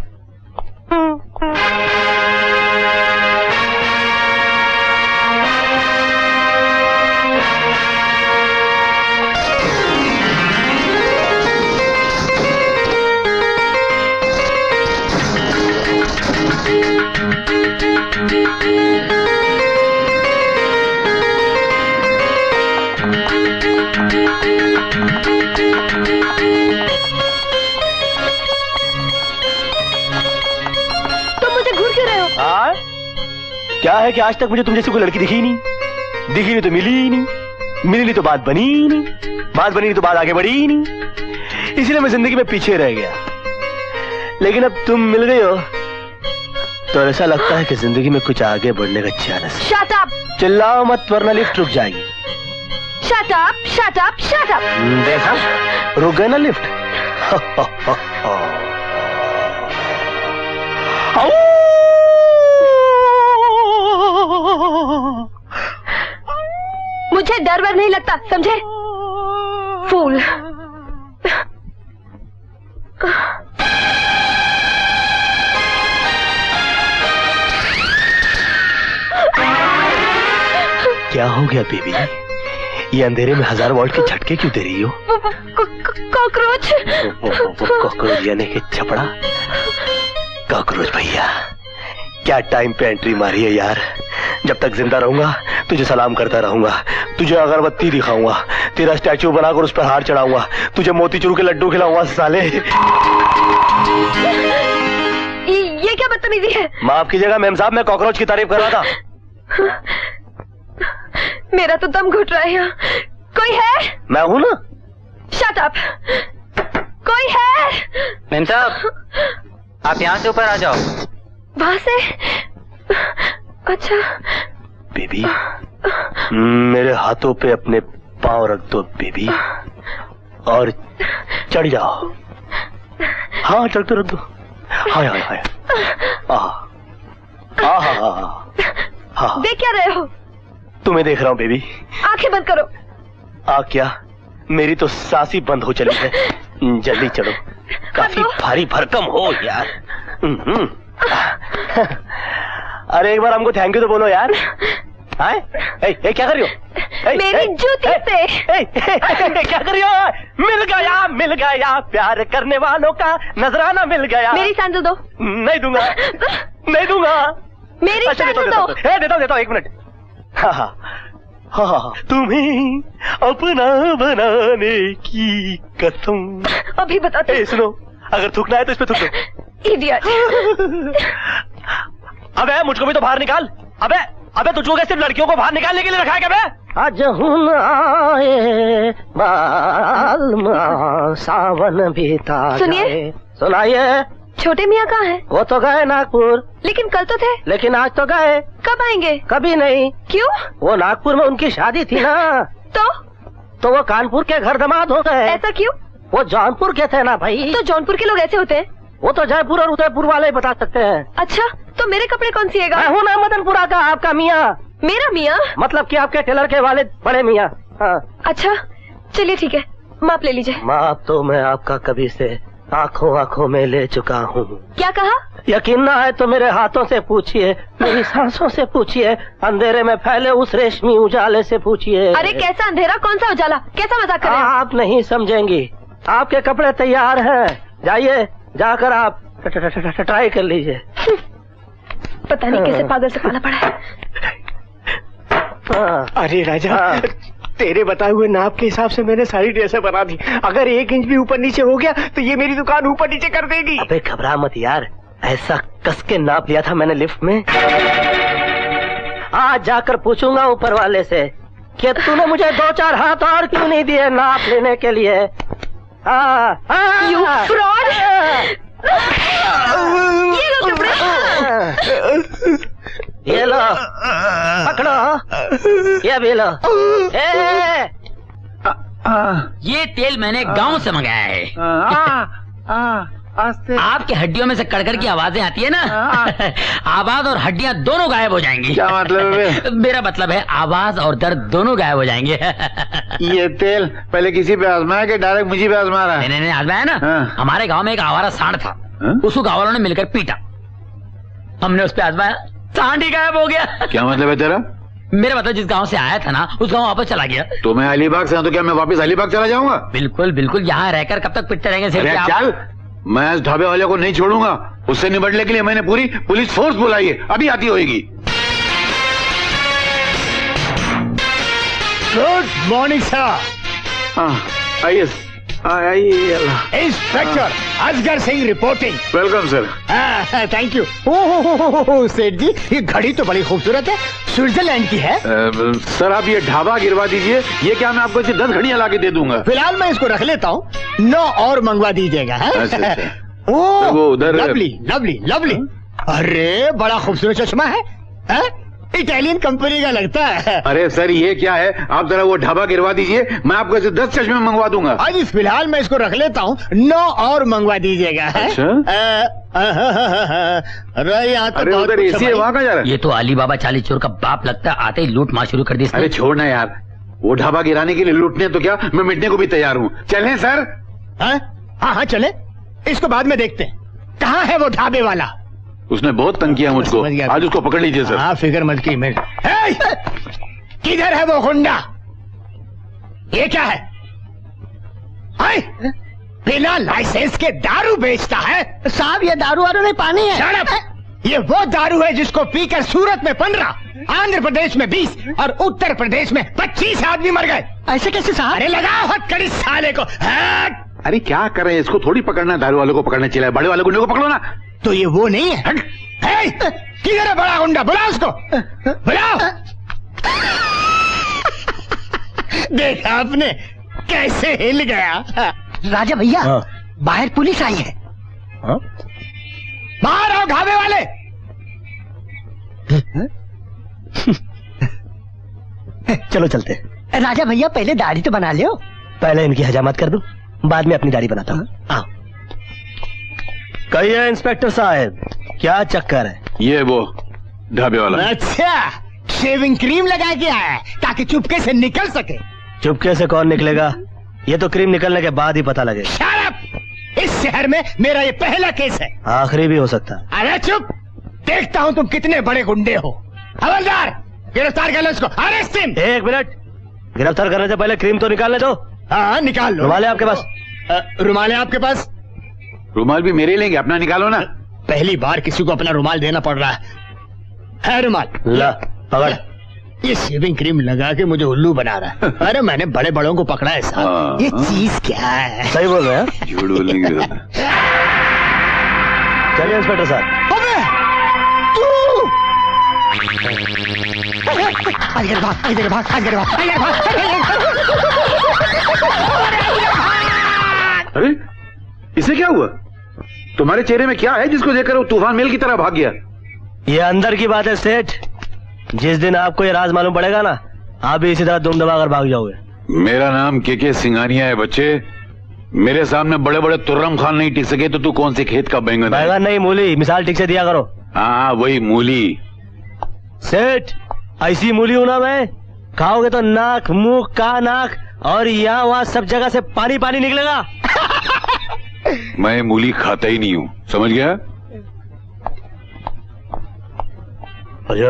S6: क्या है कि आज तक मुझे तुम जैसी कोई लड़की दिखी ही नहीं, दिखी नहीं तो मिली ही नहीं, मिली नहीं तो बात बनी ही नहीं, बात बनी नहीं तो बात आगे बढ़ी ही नहीं, इसलिए मैं जिंदगी में पीछे रह गया। लेकिन अब तुम मिल गई हो तो ऐसा लगता है कि जिंदगी में कुछ आगे बढ़ने का चांस।
S12: Shut up.
S6: चिल्लाओ मत वरना लिफ्ट रुक जाएगी।
S12: Shut up, shut up, shut up.
S6: देखा, रुक गए ना लिफ्ट।
S12: मुझे डर वर नहीं लगता, समझे? फूल।
S6: क्या हो गया बेबी? ये अंधेरे में हजार वोल्ट के झटके क्यों दे रही हो?
S12: कॉकरोच।
S6: कॉकरोच यानी कि छपड़ा? कॉकरोच भैया, क्या टाइम पे एंट्री मारी है यार। जब तक जिंदा रहूंगा तुझे सलाम करता रहूंगा, तुझे अगरबत्ती दिखाऊंगा, तेरा स्टैचू बनाकर उस पर हार चढ़ाऊंगा, तुझे मोतीचूर के लड्डू खिलाऊंगा साले।
S12: ये क्या बदतमीजी है?
S6: माफ कीजिएगा मैम साहब, मैं कॉकरोच की तारीफ कर रहा था।
S12: मेरा तो दम घुट रहा है यहाँ। कोई है?
S6: मैं हूँ ना।
S12: Shut up. कोई है?
S3: मैम साहब, आप यहाँ से ऊपर आ जाओ।
S12: वहां से? अच्छा।
S6: बेबी, मेरे हाथों पे अपने पांव रख दो बेबी, और चढ़ जाओ। हाँ चढ़ तो रख दो। हाय हाय हाय। हाँ।
S12: देख क्या रहे हो?
S6: तुम्हें देख रहा हूँ बेबी।
S12: आंखें बंद करो।
S6: आ क्या? मेरी तो सांस ही बंद हो चली है। जल्दी चढ़ो, काफी भारी भरकम हो यार। अरे एक बार हमको थैंक यू तो बोलो यार। हाय, ए, ए, क्या कर रही हो? ए,
S12: मेरी
S6: ए,
S12: जूती
S6: ए,
S12: से।
S6: ए, ए, ए, क्या कर रही हो? मिल गया मिल गया प्यार करने वालों का नजराना मिल गया।
S12: मेरी सैंडल दो।
S6: नहीं दूंगा, नहीं दूंगा।
S12: मेरी
S6: अच्छा,
S12: सैंडल
S6: देता,
S12: दो।
S6: देता, देता, देता, एक मिनट। हाँ हाँ हाँ, तुम्हें अपना बनाने की कसम।
S12: अभी बताते।
S6: ए, सुनो, अगर थूकना है तो इस पे थूक दो।
S12: इडियट।
S6: अबे मुझको भी तो बाहर निकाल। अबे अबे तुझको क्या सिर्फ लड़कियों को बाहर निकालने के लिए रखा है क्या? बे आज हुन आए बाल सावन बीता।
S12: सुनिए।
S6: सुनाइए।
S12: छोटे मियाँ कहाँ हैं?
S6: वो तो गए नागपुर।
S12: लेकिन कल तो थे।
S6: लेकिन आज तो गए।
S12: कब आएंगे?
S6: कभी नहीं।
S12: क्यों?
S6: वो नागपुर में उनकी शादी थी ना।
S12: तो
S6: तो वो कानपुर के घर दामाद हो गए।
S12: ऐसा क्यों?
S6: वो जौनपुर के थे ना भाई।
S12: तो जौनपुर के लोग ऐसे होते हैं?
S6: वो तो जयपुर और उदयपुर वाले ही बता सकते हैं।
S12: अच्छा, तो मेरे कपड़े कौन सिएगा?
S6: मैं हूँ ना मदनपुरा का आपका मियाँ।
S12: मेरा मियाँ?
S6: मतलब कि आपके टेलर के वाले बड़े मियाँ। हाँ।
S12: अच्छा चलिए ठीक है, माप ले लीजिए।
S6: माप तो मैं आपका कभी से आंखों आंखों में ले चुका हूँ।
S12: क्या कहा?
S6: यकीन ना है तो मेरे हाथों से पूछिए, मेरी सांसों से पूछिए, अंधेरे में फैले उस रेशमी उजाले से पूछिए।
S12: अरे कैसा अंधेरा, कौन सा उजाला, कैसा मजाक कर रहे हैं?
S6: आप नहीं समझेंगी। आपके कपड़े तैयार हैं, जाइए जाकर आप ट्राई कर लीजिए।
S12: पता नहीं कैसे पागल से पाला पड़ा है।
S8: अरे राजा, तेरे बताए हुए नाप के हिसाब से मैंने सारी ड्रेसें बना दी। अगर एक इंच भी ऊपर नीचे हो गया तो ये मेरी दुकान ऊपर नीचे कर देगी।
S6: अबे घबरा मत यार, ऐसा कस के नाप लिया था मैंने लिफ्ट में। आज जाकर पूछूंगा ऊपर वाले से कि तूने मुझे दो चार हाथ और क्यों नहीं दिए नाप लेने के लिए।
S12: You fraud. ये लो कपड़े।
S6: ये लो, पकड़ो, ये भी लो। ए,
S5: ये तेल मैंने गांव से मंगाया है। आपके हड्डियों में से कड़कड़ की आवाजें आती है ना, आवाज और हड्डियां दोनों गायब हो जाएंगी।
S1: क्या मतलब है?
S5: मेरा मतलब है आवाज और दर्द दोनों गायब हो जाएंगे।
S1: ये तेल पहले किसी पे आजमाया कि डायरेक्ट मुझे पे आजमा रहा है?
S5: नहीं नहीं आजमाया ना।
S1: हाँ।
S5: हमारे गांव में एक आवारा सांड था, उसको गांव वालों ने मिलकर पीटा, हमने उस पे आजमाया, सांड ही गायब हो गया।
S1: क्या मतलब है तेरा?
S5: मेरा मतलब जिस गांव से आया था ना उस गांव वापस चला गया।
S1: तो मैं अलीबाग से हूं तो क्या मैं वापस अलीबाग चला जाऊंगा?
S5: बिल्कुल बिल्कुल, यहाँ रहकर कब तक पिटते रहेंगे?
S1: अरे चल, मैं इस ढाबे वाले को नहीं छोड़ूंगा। उससे निपटने के लिए मैंने पूरी पुलिस फोर्स बुलाई है, अभी आती होगी।
S8: Good morning sir.
S1: आइए आइए।
S8: Inspector Asgar Singh reporting.
S1: Welcome sir.
S8: Thank you. Oh Seth ji, ये घड़ी तो बड़ी खूबसूरत है, स्विट्जरलैंड की है।
S1: आ, सर आप ये ढाबा गिरवा दीजिए, ये क्या मैं आपको इसे दस घड़ियां ला के दे दूंगा?
S8: फिलहाल मैं इसको रख लेता हूँ, नौ और मंगवा दीजिएगा।
S1: अच्छा, अच्छा।
S8: ओह
S1: वो उधर
S8: लवली लवली लवली। अरे बड़ा खूबसूरत चश्मा है, है? इटालियन कंपनी का लगता है।
S1: अरे सर ये क्या है, आप जरा वो ढाबा गिरवा दीजिए, मैं आपको इसे दस चश्मे मंगवा दूंगा।
S8: अभी फिलहाल मैं इसको रख लेता हूँ, नौ और मंगवा दीजिएगा।
S1: अच्छा?
S8: अरे यहाँ तो
S1: अरे
S8: बहुत
S1: उधर
S8: कुछ
S1: एसी है, वहाँ कहाँ जा रहा है?
S5: ये तो अली बाबा चाली चोर का बाप लगता है, आते ही लूट मार शुरू कर दी इसने।
S1: अरे छोड़ना यार, वो ढाबा गिराने के लिए लूटने तो क्या, मैं मिटने को भी तैयार हूँ। चलें सर?
S8: हाँ हाँ चले, इसको बाद में देखते हैं। कहाँ है वो ढाबे वाला?
S1: उसने बहुत तंग किया मुझको, आज उसको पकड़ लीजिए सर।
S8: हाँ फिक्र मत की मेरे। किधर है वो गुंडा? ये क्या है? हाय? बिना लाइसेंस के दारू बेचता है?
S11: साहब ये दारू वारू नहीं, पानी है।
S8: Shut up! ये वो दारू है जिसको पीकर सूरत में पंद्रह, आंध्र प्रदेश में बीस और उत्तर प्रदेश में पच्चीस आदमी मर गए।
S11: ऐसे कैसे साहब?
S8: अरे लगाओ हथकड़ी साले को। हट!
S1: अरे क्या कर रहे हैं, इसको थोड़ी पकड़ना है, दारू वालों को पकड़ना चाहिए, बड़े वाले गुंडे को पकड़ो ना।
S8: तो ये वो नहीं है? है? किधर है बड़ा गुंडा? बुलाओ उसको, बुलाओ। देखा आपने कैसे हिल गया?
S11: राजा भैया, बाहर पुलिस आई है।
S8: बाहर आओ ढाबे वाले।
S6: चलो चलते।
S11: राजा भैया पहले दाढ़ी तो बना लियो।
S6: पहले इनकी हजामत कर दूं, बाद में अपनी दाढ़ी बनाता हूँ। आओ। कहिए इंस्पेक्टर साहब, क्या चक्कर है?
S1: ये वो ढाबे वाला।
S8: अच्छा, शेविंग क्रीम लगा के आया है ताकि चुपके से निकल सके।
S6: चुपके से कौन निकलेगा? ये तो क्रीम निकलने के बाद ही पता लगेगा।
S8: Shut up! इस शहर में मेरा ये पहला केस है।
S6: आखिरी भी हो सकता है।
S8: अरे चुप, देखता हूँ तुम कितने बड़े गुंडे हो। हवलदार, गिरफ्तार कर लो इसको। Arrest him.
S6: एक मिनट, गिरफ्तार करने से पहले क्रीम तो निकालने दो।
S8: हाँ निकाल लो।
S6: रुमाल है आपके पास?
S8: रुमाल है आपके पास?
S1: रुमाल भी मेरे लेंगे, अपना निकालो ना।
S8: पहली बार किसी को अपना रुमाल देना पड़ रहा है। है रुमाल?
S6: ला पकड़।
S8: ये शेविंग क्रीम लगा के मुझे उल्लू बना रहा है। अरे मैंने बड़े बड़ों को पकड़ा है साहब। ये चीज क्या है?
S6: सही बोल रहे हैं।
S1: झूठ बोलेंगे।
S6: चलिए इंस्पेक्टर साहब।
S8: अबे तू!
S11: इधर भाग, इधर भाग, इधर भाग, इधर भाग।
S1: अरे इसे क्या हुआ? तुम्हारे चेहरे में क्या है जिसको देखकर वो तूफान मेल की तरह भाग गया?
S6: ये अंदर की बात है सेठ, जिस दिन आपको ये राज मालूम पड़ेगा ना, आप भी इसी तरह दुम दबाकर भाग जाओगे।
S1: मेरा नाम के के सिंघानिया है बच्चे, मेरे सामने बड़े बड़े तुर्रम खान नहीं टिक सके तो तू कौन से खेत का बैंगन?
S6: बैंगन नहीं मूली, मिसाल ठीक से दिया करो।
S1: हाँ वही मूली।
S6: सेठ ऐसी मूली हूं ना मैं, खाओगे तो नाक मुंह का नाक और यहाँ वहाँ सब जगह से पानी पानी निकलेगा।
S1: मैं मूली खाता ही नहीं हूँ, समझ गया?
S6: अरे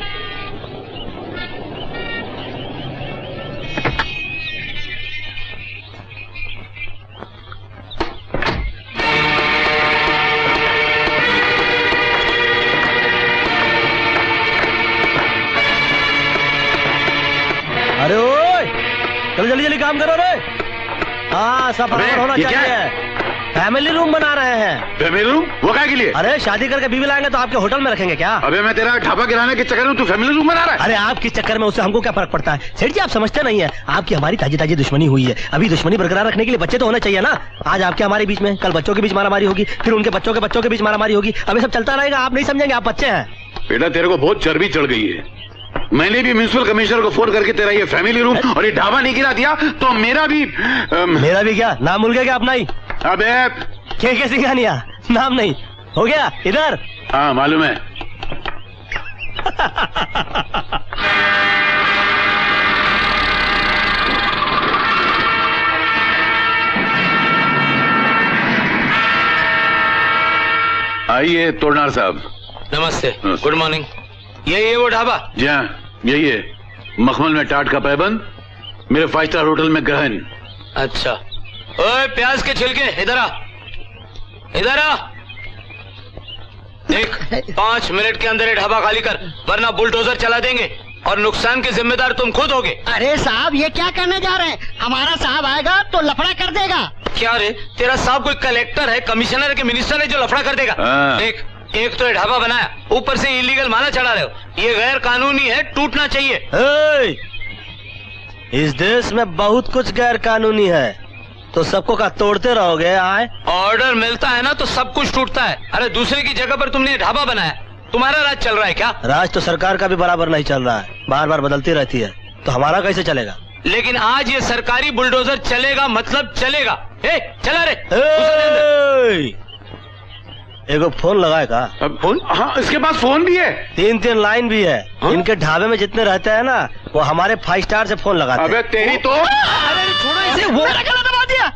S6: अरे ओए, चलो जल्दी जल्दी काम करो रे। हाँ सब बराबर होना चाहिए। फैमिली रूम बना रहे हैं।
S1: Family room? वो क्या के लिए?
S6: अरे शादी करके बीवी लाएंगे तो आपके होटल में रखेंगे क्या?
S1: अबे मैं तेरा ढाबा गिराने के चक्कर में तू फैमिली रूम बना रहा है?
S6: अरे आपके चक्कर में उससे हमको क्या फर्क पड़ता है? सेठ जी आप समझते नहीं है, आपकी हमारी ताजी ताजी दुश्मनी हुई है। अभी दुश्मनी बरकरार रखने के लिए बच्चे तो होने चाहिए ना। आज आपके हमारे बीच में, कल बच्चों के बीच मारामारी होगी, फिर उनके बच्चों के बच्चों के बीच मारामारी होगी। अभी सब चलता रहेगा, आप नहीं समझेंगे, आप बच्चे हैं।
S1: बेटा तेरे को बहुत चर्बी चढ़ गई है। मैंने भी म्यूनिसिपल कमिश्नर को फोन करके तेरा ये फैमिली रूम और ये ढाबा नहीं गिरा दिया तो मेरा भी अम...
S6: मेरा भी क्या नाम भूल गया क्या अपना ही?
S1: अबे
S6: के के सिंघानिया नाम नहीं हो गया इधर।
S1: हाँ मालूम है। आइए तोड़नार साहब।
S3: नमस्ते, गुड मॉर्निंग। ये ये वो ढाबा?
S1: जी हाँ यही है। मखमल में टाट का पैबंद, मेरे फाइव स्टार होटल में ग्रहण।
S3: अच्छा। ओए प्याज के छिलके इधर आ, इधर आ। देख पांच मिनट के अंदर ये ढाबा खाली कर वरना बुलडोजर चला देंगे और नुकसान के जिम्मेदार तुम खुद होगे।
S11: अरे साहब ये क्या करने जा रहे हैं? हमारा साहब आएगा तो लफड़ा कर देगा।
S3: क्या रे तेरा साहब कोई कलेक्टर है, कमिश्नर है कि मिनिस्टर है जो लफड़ा कर देगा? देख एक तो ये ढाबा बनाया, ऊपर से इलीगल माना चढ़ा रहे हो, ये गैर कानूनी है, टूटना चाहिए।
S6: ए, इस देश में बहुत कुछ गैर कानूनी है तो सबको का तोड़ते रहोगे? आए
S3: ऑर्डर मिलता है ना तो सब कुछ टूटता है। अरे दूसरे की जगह पर तुमने ढाबा बनाया, तुम्हारा राज चल रहा है क्या?
S6: राज तो सरकार का भी बराबर नहीं चल रहा है, बार बार बदलती रहती है, तो हमारा कैसे चलेगा?
S3: लेकिन आज ये सरकारी बुलडोजर चलेगा मतलब चलेगा। ए, चला रे।
S6: एगो फोन लगाएगा?
S1: अब फोन? हाँ इसके पास फोन भी है,
S6: तीन तीन लाइन भी है। हाँ? इनके ढाबे में जितने रहते हैं ना वो हमारे फाइव स्टार से फोन लगाते हैं।
S1: अबे तेरी तो
S6: अरे छोड़ो इसे, वो मेरा गला दबा दिया।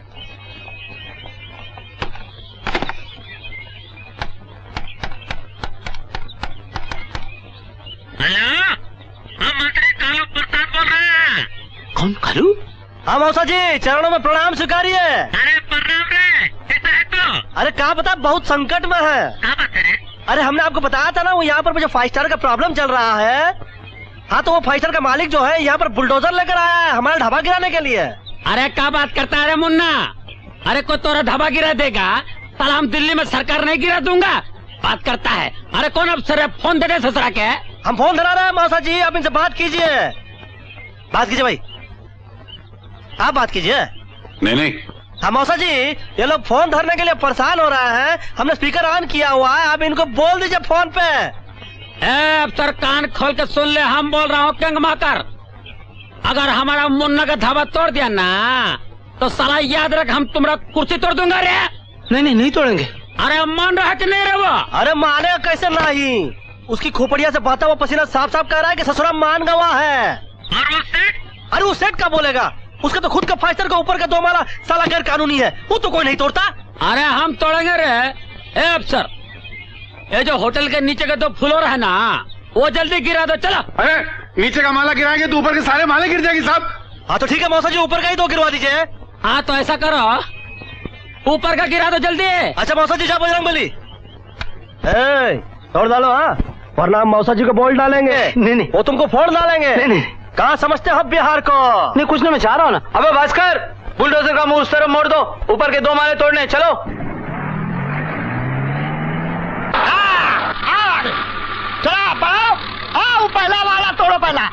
S9: हम मंत्री कालू प्रसाद बोल रहे हैं।
S3: कौन कालू?
S6: हाँ मौसा जी चरणों में प्रणाम स्वीकारिए।
S9: अरे प्रणाम रे, कैसा है तू?
S6: अरे कहाँ पता बहुत संकट में है।
S9: क्या बात है?
S6: अरे हमने आपको बताया था ना वो यहाँ पर मुझे फाइव स्टार का प्रॉब्लम चल रहा है। हाँ तो वो फाइव स्टार का मालिक जो है यहाँ पर बुलडोजर लेकर आया है हमारा ढाबा गिराने के लिए।
S5: अरे क्या बात करता है रे मुन्ना? अरे कोई तोरा ढाबा गिरा देगा? साला हम दिल्ली में सरकार नहीं गिरा दूंगा, बात करता है। अरे कौन अफसर है? फोन दे दे ससुरा के।
S6: हम फोन धरा रहे हैं मौसा जी, आप इनसे बात कीजिए। बात कीजिए भाई, आप बात कीजिए।
S1: नहीं नहीं
S6: हाँ मौसा जी ये लोग फोन धरने के लिए परेशान हो रहे हैं, हमने स्पीकर ऑन किया हुआ है, आप इनको बोल दीजिए फोन पे।
S5: ए अफसर कान खोल के सुन ले, हम बोल रहा हूँ कंग माकर, अगर हमारा मुन्ना का ढाबा तोड़ दिया ना तो साला याद रख हम तुम्हारा कुर्सी तोड़ दूंगा रे।
S6: नहीं नहीं नहीं तोड़ेंगे।
S5: अरे मान रहा कि नहीं रे वो?
S6: अरे माने कैसे नहीं, उसकी खोपड़िया से बहता हुआ पसीना साफ साफ कह रहा है कि ससुरा मान गवा है।
S9: और वो सेठ?
S6: अरे वो सेठ का बोलेगा, उसका तो खुद का फाइव स्टार का ऊपर का दो माला साला गैर कानूनी है, वो तो कोई नहीं तोड़ता।
S5: अरे हम तोड़ेंगे रे। ए अफसर ये जो होटल के नीचे के दो फ्लोर है ना वो जल्दी गिरा दो। चलो।
S1: अरे नीचे का माला गिराएंगे तो ऊपर के सारे माले गिर जाएंगे साहब।
S6: हाँ तो ठीक है मौसा जी ऊपर का ही दो गिरवा दीजिए।
S5: हाँ तो ऐसा करो ऊपर का गिरा दो जल्दी।
S6: अच्छा मौसा जी जा बजरंग बली तोड़ डालो। हाँ वरना हम मौसा जी को बोल डालेंगे। नहीं नहीं वो तुमको फोड़ डालेंगे। नहीं नहीं कहाँ समझते हो बिहार को?
S3: नहीं कुछ नहीं मैं चाह रहा हूँ ना। अबे भास्कर बुलडोजर का मुंह उस तरफ मोड़ दो, ऊपर के दो माले तोड़ने। चलो
S8: चला पाओ, आओ पहला वाला तोड़ो पहला।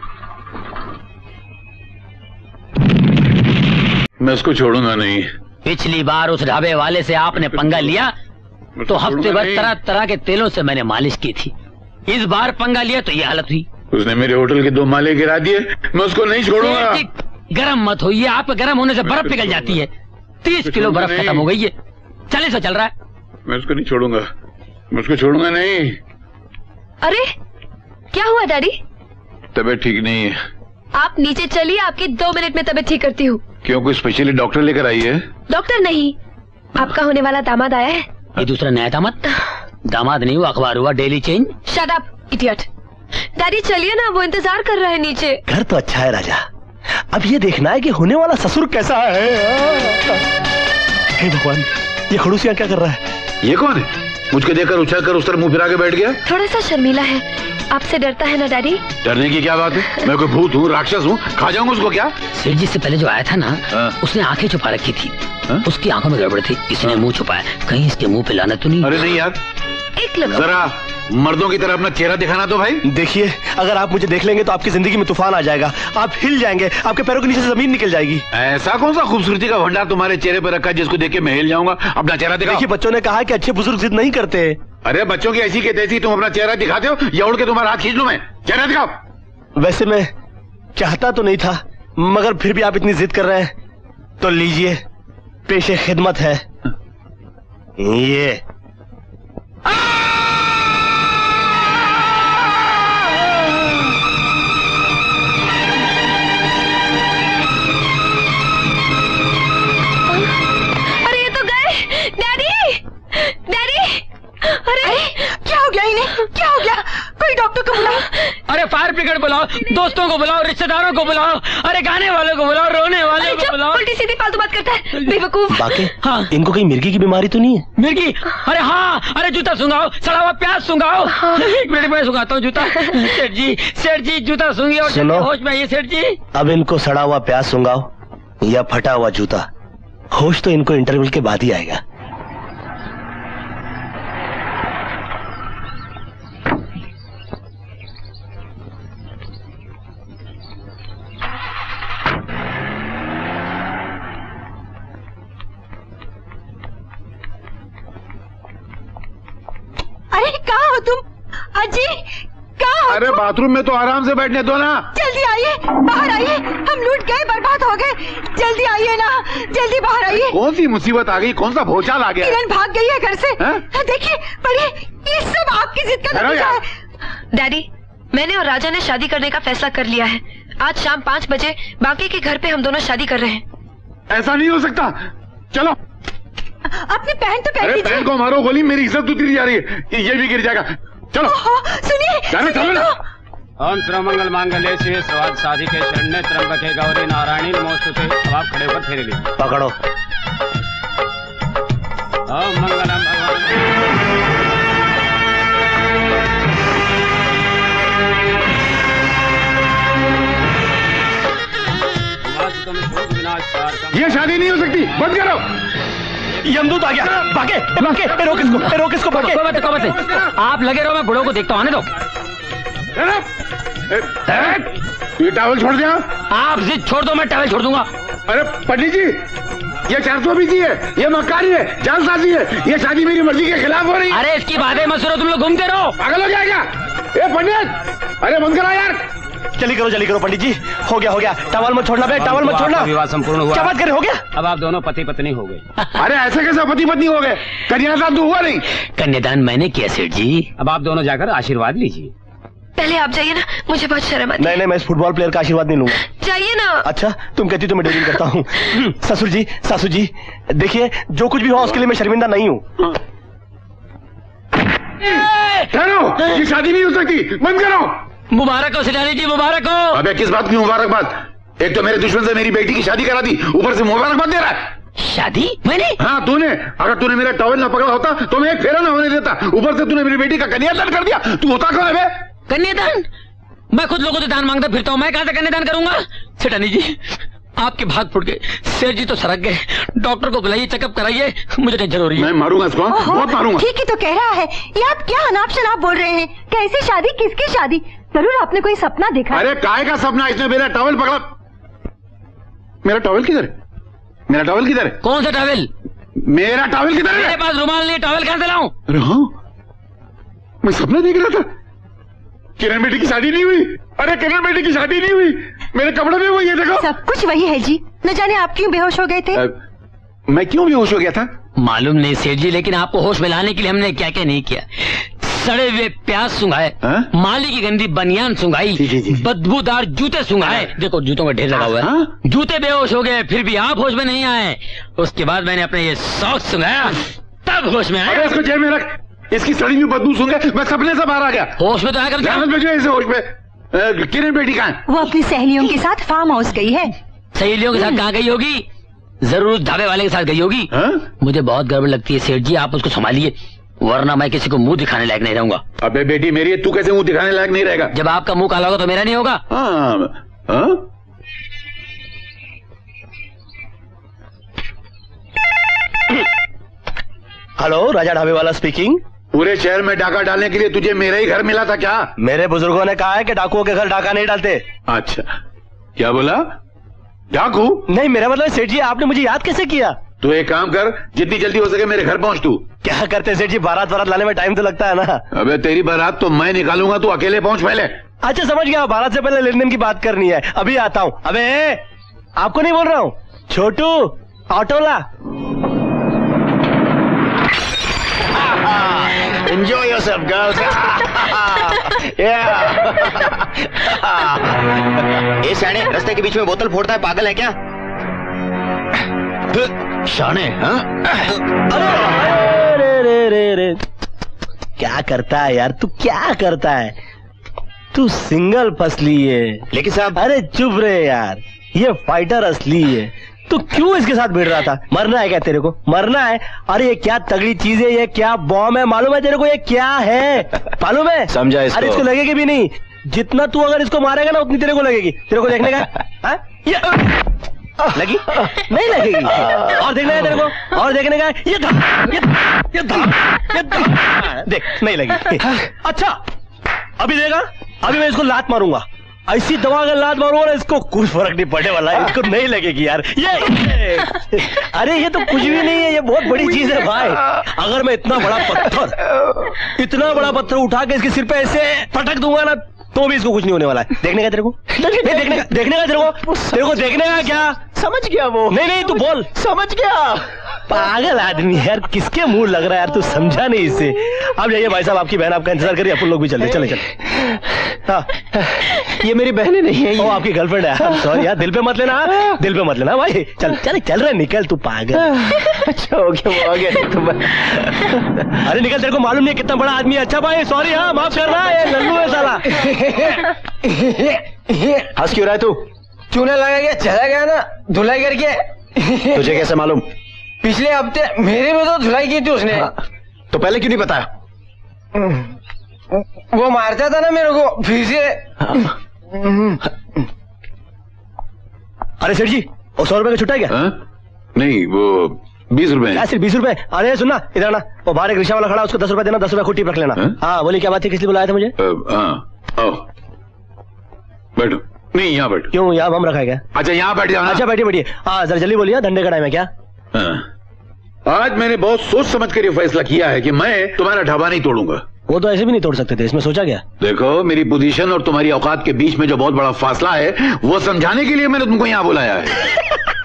S1: मैं उसको छोड़ूंगा नहीं।
S5: पिछली बार उस ढाबे वाले से आपने पंगा लिया तो हफ्ते भर तरह तरह के तेलों से मैंने मालिश की थी, इस बार पंगा लिया तो ये हालत हुई।
S1: उसने मेरे होटल के दो माले गिरा दिए, मैं उसको नहीं छोड़ूंगा।
S5: गरम मत होइए, आप गरम होने से बर्फ पिघल जाती है। तीस किलो बर्फ खत्म हो गई है। चले से चल रहा है।
S1: मैं उसको नहीं छोड़ूंगा, मैं उसको छोड़ूंगा नहीं।
S12: अरे क्या हुआ डैडी?
S1: तबीयत ठीक नहीं है।
S12: आप नीचे चलिए, आपकी दो मिनट में तबीयत ठीक करती हूँ।
S1: क्यों कोई स्पेशली डॉक्टर लेकर आई है?
S12: डॉक्टर नहीं, आपका होने वाला दामाद आया है।
S5: ये दूसरा नया दामाद? दामाद नहीं, वो अखबार हुआ daily change. Shut up idiot.
S12: Daddy चलिए ना, वो इंतजार कर रहा है नीचे।
S6: घर तो अच्छा है राजा, अब ये देखना है कि होने वाला ससुर कैसा है। हे भगवान ये खड़ूसिया क्या कर रहा है?
S1: ये कौन है? मुझको देखकर उछल कर उस तरह मुंह फिरा के बैठ गया।
S12: थोड़ा सा शर्मीला है, आपसे डरता है ना डैडी?
S1: डरने की क्या बात है, मैं कोई भूत हूँ, राक्षस हूँ, खा जाऊंगा उसको क्या?
S5: सेठ जी से पहले जो आया था ना उसने आंखें छुपा रखी थी। हा? उसकी आंखों में गड़बड़ थी, इसने मुंह छुपाया, कहीं इसके मुंह पे लाना तो नहीं?
S1: अरे नहीं यार,
S12: एक लगा
S1: जरा मर्दों की तरह अपना चेहरा दिखाना तो भाई।
S13: देखिए, अगर आप मुझे देख लेंगे तो आपकी जिंदगी में तूफान आ जाएगा, आप हिल जाएंगे, आपके पैरों के नीचे से जमीन निकल जाएगी।
S1: ऐसा कौन सा खूबसूरती का भंडार तुम्हारे चेहरे पर रखा है जिसको देख के मैं हिल जाऊंगा? अपना चेहरा दिखाओ।
S13: देखिए, बच्चों ने कहा है कि अच्छे बुजुर्ग जिद नहीं करते।
S1: अरे बच्चों की ऐसी के तैसी तुम अपना चेहरा दिखाते हो या उड़ के तुम्हारा हाथ खींच लूं मैं? चेहरा दिखाओ।
S13: वैसे मैं चाहता तो नहीं था, मगर फिर भी आप इतनी जिद कर रहे हैं तो लीजिए, पेशे खिदमत है ये।
S12: अरे ये तो गए। डैडी, डैडी, अरे क्या हो गया इन्हें? क्या हो गया? कोई डॉक्टर को बुलाओ।
S5: अरे फायर ब्रिगेड बुलाओ, दोस्तों को बुलाओ, रिश्तेदारों को बुलाओ, अरे गाने वालों को बुलाओ, रोने वालों को बुलाओ।
S12: उल्टी सीधी फालतू बात करता है बेवकूफ।
S13: बाकी हाँ, इनको कहीं मिर्गी की बीमारी तो नहीं है?
S5: मिर्गी? अरे हाँ, अरे जूता सुंघाओ, सड़ा हुआ प्याज सुंघाओ। एक मिनट में सुंघाता हूँ जूता। सेठ जी, सेठ जी जूता सूंघिए और
S13: सुनो,
S5: होश में आइए सेठ जी।
S13: अब इनको सड़ा हुआ प्याज सुंघाओ या फटा हुआ जूता, होश तो इनको इंटरवल के बाद ही आएगा।
S14: अरे कहाँ हो तुम? अजी कहाँ हो?
S1: अरे बाथरूम में तो आराम से बैठने दो ना।
S14: जल्दी आइए, बाहर आइए, हम लूट गए, बर्बाद हो गए। जल्दी आइए ना, जल्दी बाहर आइए।
S1: कौन सी मुसीबत आ गई? कौन सा भूचाल आ गया?
S14: किरण भाग गई है घर से। देखिए पढ़िए, ये सब आपकी जिद का नतीजा है।
S12: डैडी, मैंने और राजा ने शादी करने का फैसला कर लिया है। आज शाम पाँच बजे बाकी के घर पे हम दोनों शादी कर रहे हैं।
S1: ऐसा नहीं हो सकता। चलो
S14: अपनी पहन तो पहन
S1: अरे
S14: लीजिए।
S1: बहन को मारो गोली, मेरी इज्जत उतरी जा रही है, ये भी गिर जाएगा। चलो
S14: सुनिए,
S1: चलो चलो ना।
S5: ओम सर्वमंगल मांगल्ये शिवे सर्वार्थ साधिके शरण्ये त्र्यंबके गौरी नारायणी नमोस्तुते। अब आप खड़े होकर फेरे लीजिए।
S13: पकड़ो।
S5: ओम मंगलम
S1: ये शादी नहीं हो सकती, बंद करो।
S13: यमदूत आ गया, भागे, भागे, ए, रोक इसको, ए, रोक इसको, भागे।
S5: कोई बात नहीं, कोई बात नहीं। आप लगे रहो, मैं बुढ़ों को देखता हूँ, आने दो।
S1: ये टावल छोड़ दिया।
S5: आप जिद छोड़ दो, मैं टावल छोड़ दूंगा।
S1: अरे पंडित जी, ये चार सौ बीसी है, ये मक्कारी है, जालसाजी है, ये शादी मेरी मर्जी के खिलाफ हो रही है।
S5: अरे इसकी बातें मत सुनो, तुम लोग घूमते रहो।
S1: पागल हो जाएगा। ए पंडित, अरे बंद करो यार।
S13: जल्दी करो, जल्दी करो पंडित जी। हो गया, हो गया, टावल मत छोड़ना बे, टावल मत छोड़ना।
S5: विवाह संपूर्ण हुआ।
S13: क्या बात करे, हो गया?
S5: अब आप दोनों पति पत्नी हो गए।
S1: अरे ऐसे कैसे पति पत्नी हो गए? कन्यादान तो हुआ नहीं।
S5: कन्यादान मैंने किया सेठ जी। अब आप दोनों जाकर आशीर्वाद लीजिए।
S12: पहले आप जाइए ना, मुझे बहुत शर्म आती है।
S13: नहीं नहीं, मैं इस फुटबॉल प्लेयर का आशीर्वाद नहीं लूंगा।
S12: जाइए ना।
S13: अच्छा, तुम कहती तो मैं डीलिंग करता हूँ। ससुर जी, सासू जी, देखिए जो कुछ भी हुआ उसके लिए मैं शर्मिंदा नहीं हूँ।
S1: ये शादी नहीं हो सकती, बंद करो।
S5: मुबारक हो सेठानी जी, मुबारक हो।
S1: अबे किस बात की मुबारकबाद? एक तो मेरे दुश्मन से मेरी बेटी की शादी करा दी, ऊपर से मुबारकबाद दे रहा है।
S5: शादी मैंने?
S1: हाँ तूने। अगर तूने मेरा टॉवल ना पकड़ा होता तो मैं एक फेरा ना होने देता। ऊपर से तूने मेरी बेटी का कन्यादान कर दिया। तू होता कौन है बे?
S5: कन्यादान? मैं खुद लोगों से दान मांगता फिरता हूँ, मैं कहाँ से कन्यादान करूंगा? सेठानी जी, आपके भाग फुट गए, सेठ जी तो सड़क गए, डॉक्टर को बुलाइए, चेकअप कराइए, मुझे टेंशन हो रही है।
S1: मैं मारूंगा इसको, बहुत मारूंगा।
S14: ठीक ही तो कह रहा है, ये आप क्या अनाप शनाप बोल रहे हैं? कैसी शादी, किसकी शादी? जरूर आपने कोई सपना देखा।
S1: अरे काय का सपना? इसने मेरा टॉवल पकड़ा। मेरा टॉवल किधर है? मेरा टॉवल किधर है?
S5: कौन सा टॉवल?
S1: मेरा टॉवल किधर है?
S5: मेरे पास रुमाल नहीं, टॉवल कहाँ से लाऊं?
S1: अरे हाँ, मैं सपना देख रहा था। किरण बेटी की शादी नहीं हुई। अरे किरण बेटी की शादी नहीं हुई, मेरे कपड़े में वही है, देखो।
S14: सब कुछ वही है जी। न जाने आप क्यों बेहोश हो गए थे?
S1: आ, मैं क्यों बेहोश हो गया था?
S5: मालूम नहीं सेठ जी, लेकिन आपको होश में लाने के लिए हमने क्या क्या नहीं किया। सड़े हुए प्याज सुंघाए, माली की गंदी बनियान सुंघाई, बदबूदार जूते सुंघाए। देखो जूतों का ढेर लगा हुआ है। जूते बेहोश हो गए, फिर भी आप होश में नहीं आए। उसके बाद मैंने अपने ये सॉक्स सुंघाया, तब होश में आया।
S1: इसको जेल में रख, इसकी सड़ी हुई बदबू सूंघे, मैं सपने से बाहर आ गया।
S5: होश में तो आकर
S1: इसे होश में। किरण बेटी कहाँ है?
S14: वो अपनी सहेलियों के साथ फार्म हाउस गई है।
S5: सहेलियों के साथ कहाँ गई होगी? जरूर ढाबे वाले के साथ गई होगी। मुझे बहुत गड़बड़ लगती है सेठ जी, आप उसको संभालिए, वरना मैं किसी को मुंह दिखाने लायक नहीं रहूंगा।
S1: अबे बेटी मेरी है, तू कैसे मुंह दिखाने लायक नहीं रहेगा?
S5: जब आपका मुंह काला होगा तो मेरा नहीं होगा।
S1: हाँ, हाँ?
S13: हेलो, राजा ढाबे वाला स्पीकिंग।
S1: पूरे शहर में डाका डालने के लिए तुझे मेरा ही घर मिला था क्या?
S13: मेरे बुजुर्गों ने कहा है कि डाकुओं के घर डाका नहीं डालते।
S1: अच्छा, क्या बोला? डाकू?
S13: नहीं, मेरा मतलब सेठ जी आपने मुझे याद कैसे किया?
S1: तो एक काम कर, जितनी जल्दी हो सके मेरे घर पहुंच तू।
S13: क्या करते सेठ जी, बारात बारात लाने में टाइम तो लगता है ना।
S1: अबे तेरी बारात तो मैं निकालूंगा, तू अकेले पहुंच पहले।
S13: अच्छा समझ गया, बारात से पहले लेन देन की बात करनी है, अभी आता हूँ। अबे आपको नहीं बोल रहा हूँ, छोटू ऑटोला।
S8: Enjoy yourself, girls. Yeah.
S6: ये शाने रास्ते के बीच में बोतल फोड़ता है, पागल है क्या?
S8: शाने, हाँ?
S13: अरे रे रे रे, क्या करता है यार तू, क्या करता है तू? सिंगल फसली है।
S6: लेकिन साहब,
S13: अरे चुप रे यार, ये फाइटर असली है। तू क्यों इसके साथ भिड़ रहा था? मरना है क्या तेरे को? मरना है? अरे ये क्या तगड़ी चीज है, ये क्या बॉम्ब है, मालूम है तेरे को ये क्या है? मालूम है?
S6: समझा इसको?
S13: अरे इसको लगेगी भी नहीं, जितना तू अगर इसको मारेगा ना उतनी तेरे को लगेगी। तेरे को देखने का है? ये लगी? नहीं लगेगी। और देखने का तेरे को, और देखने का ये धा, ये धा, ये धा, ये धा। देख नहीं लगी। अच्छा अभी देगा, अभी मैं इसको लात मारूंगा, ऐसी दवा अगर लात मारूंगा ना इसको कुछ फर्क नहीं पड़ने वाला है, इसको नहीं लगेगी यार। ये, ये अरे ये तो कुछ भी नहीं है, ये बहुत बड़ी चीज है भाई। अगर मैं इतना बड़ा पत्थर इतना बड़ा पत्थर उठा के इसके सिर पे ऐसे पटक दूंगा ना तो भी इसको कुछ नहीं होने वाला है। देखने का तेरे को? नहीं देखने का, देखने का तेरे को, तेरे को देखने का क्या?
S8: समझ गया वो।
S13: नहीं नहीं तू बोल।
S8: समझ गया।
S13: पागल आदमी यार, किसके मुंह लग रहा है यार, तू समझा नहीं इससे। अब जाइए भाई साहब, आपकी बहन आपका इंतजार करिए, अपन लोग भी चले चले चले। हाँ
S8: ये मेरी बहन नहीं है,
S13: वो आपकी गर्लफ्रेंड है। सॉरी यार, दिल पे मत लेना, दिल पे मत लेना भाई। चल चल चल रहे, निकल तू पागल।
S8: अच्छा हो गया, वो आ गया तुम।
S13: अरे निकल, तेरे को मालूम नहीं कितना बड़ा आदमी है। अच्छा भाई सॉरी, हाँ माफ करना, ये लल्लू है साला।
S8: हंस क्यों रहा है तू?
S10: चूना लगा गया, चला गया ना धुलाई करके।
S8: तुझे कैसे मालूम?
S10: पिछले हफ्ते मेरे में तो धुलाई की थी उसने।
S8: हाँ, तो पहले क्यों नहीं बताया?
S10: वो मारता था ना मेरे को फिर से।
S13: अरे सेठ जी, वो सौ रुपए का छुट्टा है क्या?
S1: नहीं, वो बीस रुपए।
S13: क्या सिर्फ बीस रुपए? अरे सुनना, इधर ना, वो बाहर एक रिक्शा वाला खड़ा, उसको दस रुपए देना, दस रुपए खुट्टी रख लेना। हाँ बोली क्या बात थी, किस लिए बुलाया था मुझे?
S1: बैठो। नहीं यहाँ बैठो।
S13: क्यों, यहाँ हम रखा है क्या?
S1: अच्छा यहाँ बैठ जाओ।
S13: अच्छा बैठिए बैठिए। हाँ जरा जल्दी बोलिए, धंधे का टाइम है क्या?
S1: आज मैंने बहुत सोच समझ कर ये फैसला किया है कि मैं तुम्हारा ढाबा नहीं तोड़ूंगा।
S13: वो तो ऐसे भी नहीं तोड़ सकते थे, इसमें सोचा क्या?
S1: देखो, मेरी पोजीशन और तुम्हारी औकात के बीच में जो बहुत बड़ा फासला है वो समझाने के लिए मैंने तुमको यहाँ बुलाया है।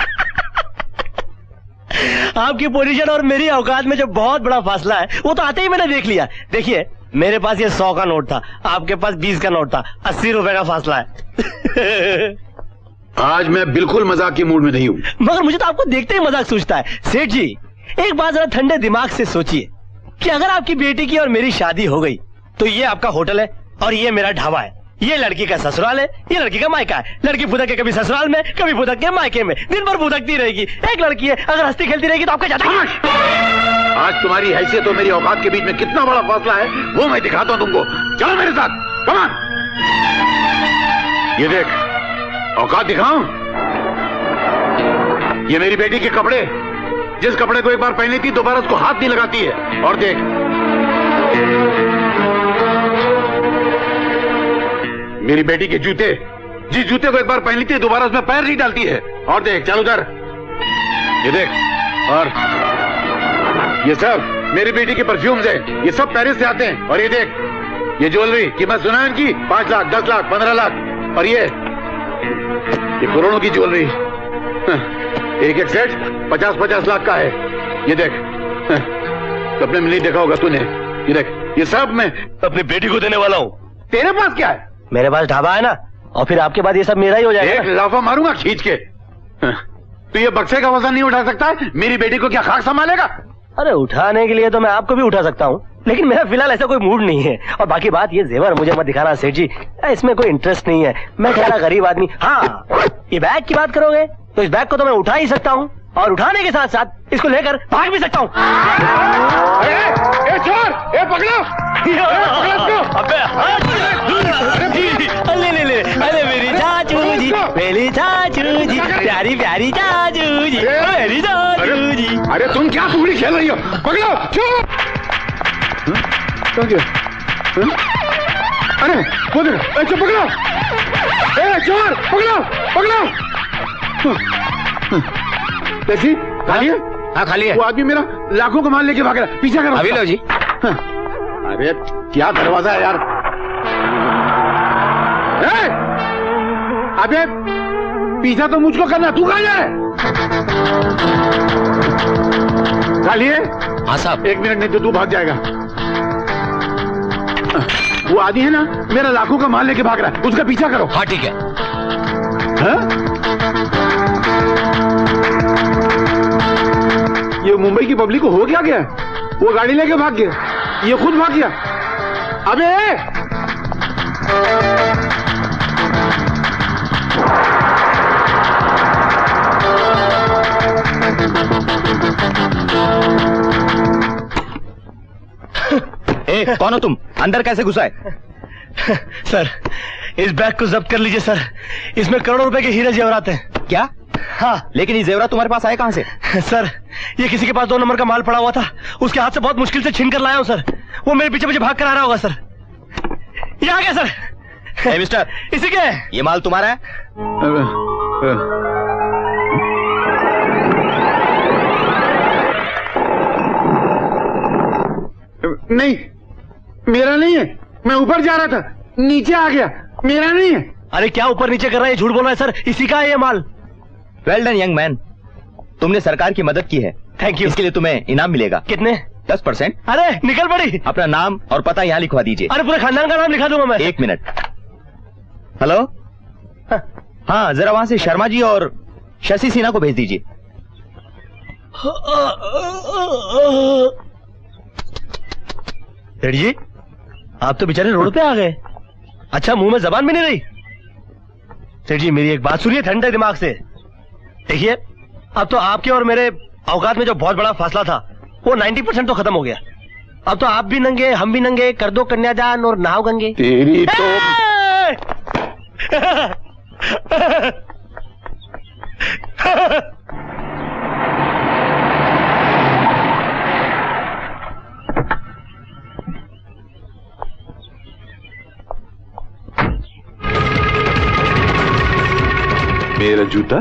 S13: आपकी पोजीशन और मेरी औकात में जो बहुत बड़ा फासला है वो तो आते ही मैंने देख लिया। देखिए मेरे पास ये सौ का नोट था, आपके पास बीस का नोट था, अस्सी रुपए का फासला है।
S1: आज मैं बिल्कुल मजाक के मूड में नहीं हूँ।
S13: मगर मुझे तो आपको देखते ही मजाक सूझता है। सेठ जी एक बात जरा ठंडे दिमाग से सोचिए कि अगर आपकी बेटी की और मेरी शादी हो गई तो ये आपका होटल है और ये मेरा ढाबा है, ये लड़की का ससुराल है, ये लड़की का मायका है। लड़की फुदक के कभी ससुराल में, कभी फुदक के मायके में, दिन भर फुदकती रहेगी। एक लड़की है, अगर हंसती खेलती रहेगी तो आपका जाता है।
S1: आज तुम्हारी हैसियत और मेरी औकात के बीच में कितना बड़ा फासला है वो मैं दिखाता हूँ तुमको। चलो मेरे साथ, कम ऑन। ये देख, औकात दिखाऊं? ये मेरी बेटी के कपड़े, जिस कपड़े को एक बार पहनी थी दोबारा उसको हाथ नहीं लगाती है। और देख, मेरी बेटी के जूते, जिस जूते को एक बार पहन ली थी दोबारा उसमें पैर नहीं डालती है। और देख, चल उधर, ये देख। और ये सब मेरी बेटी के परफ्यूम्स हैं, ये सब पेरिस से आते हैं। और ये देख, ये ज्वेलरी कीमत सुना है इनकी पांच लाख, दस लाख, पंद्रह लाख। और ये ये करोड़ों की ज्वेलरी, एक एक सेट पचास पचास लाख का है। ये देख, अपने में नहीं देखा होगा तूने। ये देख, ये सब मैं
S13: अपनी बेटी को देने वाला हूँ।
S1: तेरे पास क्या है?
S13: मेरे पास ढाबा है ना, और फिर आपके बाद ये सब मेरा ही हो जाएगा।
S1: एक लाफा मारूंगा खींच के। तो ये बक्से का वजन नहीं उठा सकता है, मेरी बेटी को क्या खाक संभालेगा?
S13: अरे उठाने के लिए तो मैं आपको भी उठा सकता हूँ, लेकिन मेरा फिलहाल ऐसा कोई मूड नहीं है। और बाकी बात ये जेवर मुझे मत दिखाना सेठ जी, इसमें कोई इंटरेस्ट नहीं है। मैं कह गरीब आदमी। हाँ, ये बैग की बात करोगे तो इस बैग को तो मैं उठा ही सकता हूँ, और उठाने के साथ साथ इसको लेकर भाग भी सकता हूँ। अरे ले ले, अरे मेरी चाचू जी, मेरी चाचू जी, प्यारी प्यारी चाचू जी, मेरी चाचू जी।
S1: अरे तुम क्या पूरी खेल रही हो? पकड़ो। कहाँ गया? अरे वो देखो, चुप पकड़ो, ए चोर पकड़ो पकड़ो। कैसी खाली है?
S3: हाँ खाली है।
S1: वो आदमी मेरा लाखों का माल लेके भाग रहा है, पीछा करो।
S3: अभी लो जी।
S1: हाँ। अरे क्या दरवाजा है यार। ए! अबे पीछा तो मुझको करना, तू कहाँ जा रहा है? खाली है?
S3: हाँ साहब।
S1: एक मिनट नहीं तो तू भाग जाएगा। वो आदमी है ना मेरा लाखों का माल लेके भाग रहा है, उसका पीछा करो।
S3: हाँ ठीक है।
S1: हाँ? ये मुंबई की पब्लिक को हो क्या गया? वो गाड़ी लेके भाग गया, ये खुद भाग गया। अबे
S13: ए, कौन हो तुम? अंदर कैसे घुसा है?
S6: सर इस बैग को जब्त कर लीजिए सर, इसमें करोड़ों रुपए के हीरे जेवरात हैं।
S13: क्या?
S6: हाँ।
S13: लेकिन ये जेवरात तुम्हारे पास आए कहाँ से?
S6: सर ये किसी के पास दो नंबर का माल पड़ा हुआ था, उसके हाथ से बहुत मुश्किल से छीन कर लाया हूँ सर। वो मेरे पीछे पीछे भाग कर आ रहा होगा सर। ये आ गया सर।
S13: ए, मिस्टर
S6: इसी के
S13: ये माल तुम्हारा है?
S1: नहीं मेरा नहीं है, मैं ऊपर जा रहा था, नीचे आ गया, मेरा नहीं है।
S6: अरे क्या ऊपर नीचे कर रहा है, झूठ बोल रहा है सर, इसी का है ये माल।
S13: वेल डन यंग मैन, तुमने सरकार की मदद की है।
S6: Thank you.
S13: इसके लिए तुम्हें इनाम मिलेगा।
S6: कितने?
S13: दस परसेंट।
S6: अरे निकल पड़ी।
S13: अपना नाम और पता यहाँ लिखवा दीजिए।
S6: अरे पूरे खानदान का नाम लिखा दूंगा मैं।
S13: एक मिनट। हेलो हाँ, हाँ जरा वहां से शर्मा जी और शशि सिन्हा को भेज दीजिए।
S6: सेठ जी आप तो बेचारे रोड पे आ गए। अच्छा मुंह में जबान भी नहीं रही। सेठ जी मेरी एक बात सुनिए ठंडे दिमाग से। देखिए अब तो आपके और मेरे औकात में जो बहुत बड़ा फासला था वो नब्बे परसेंट तो खत्म हो गया। अब तो आप भी नंगे हम भी नंगे, कर दो कन्यादान और नहाओ गंगे।
S1: तेरी तो मेरा जूता।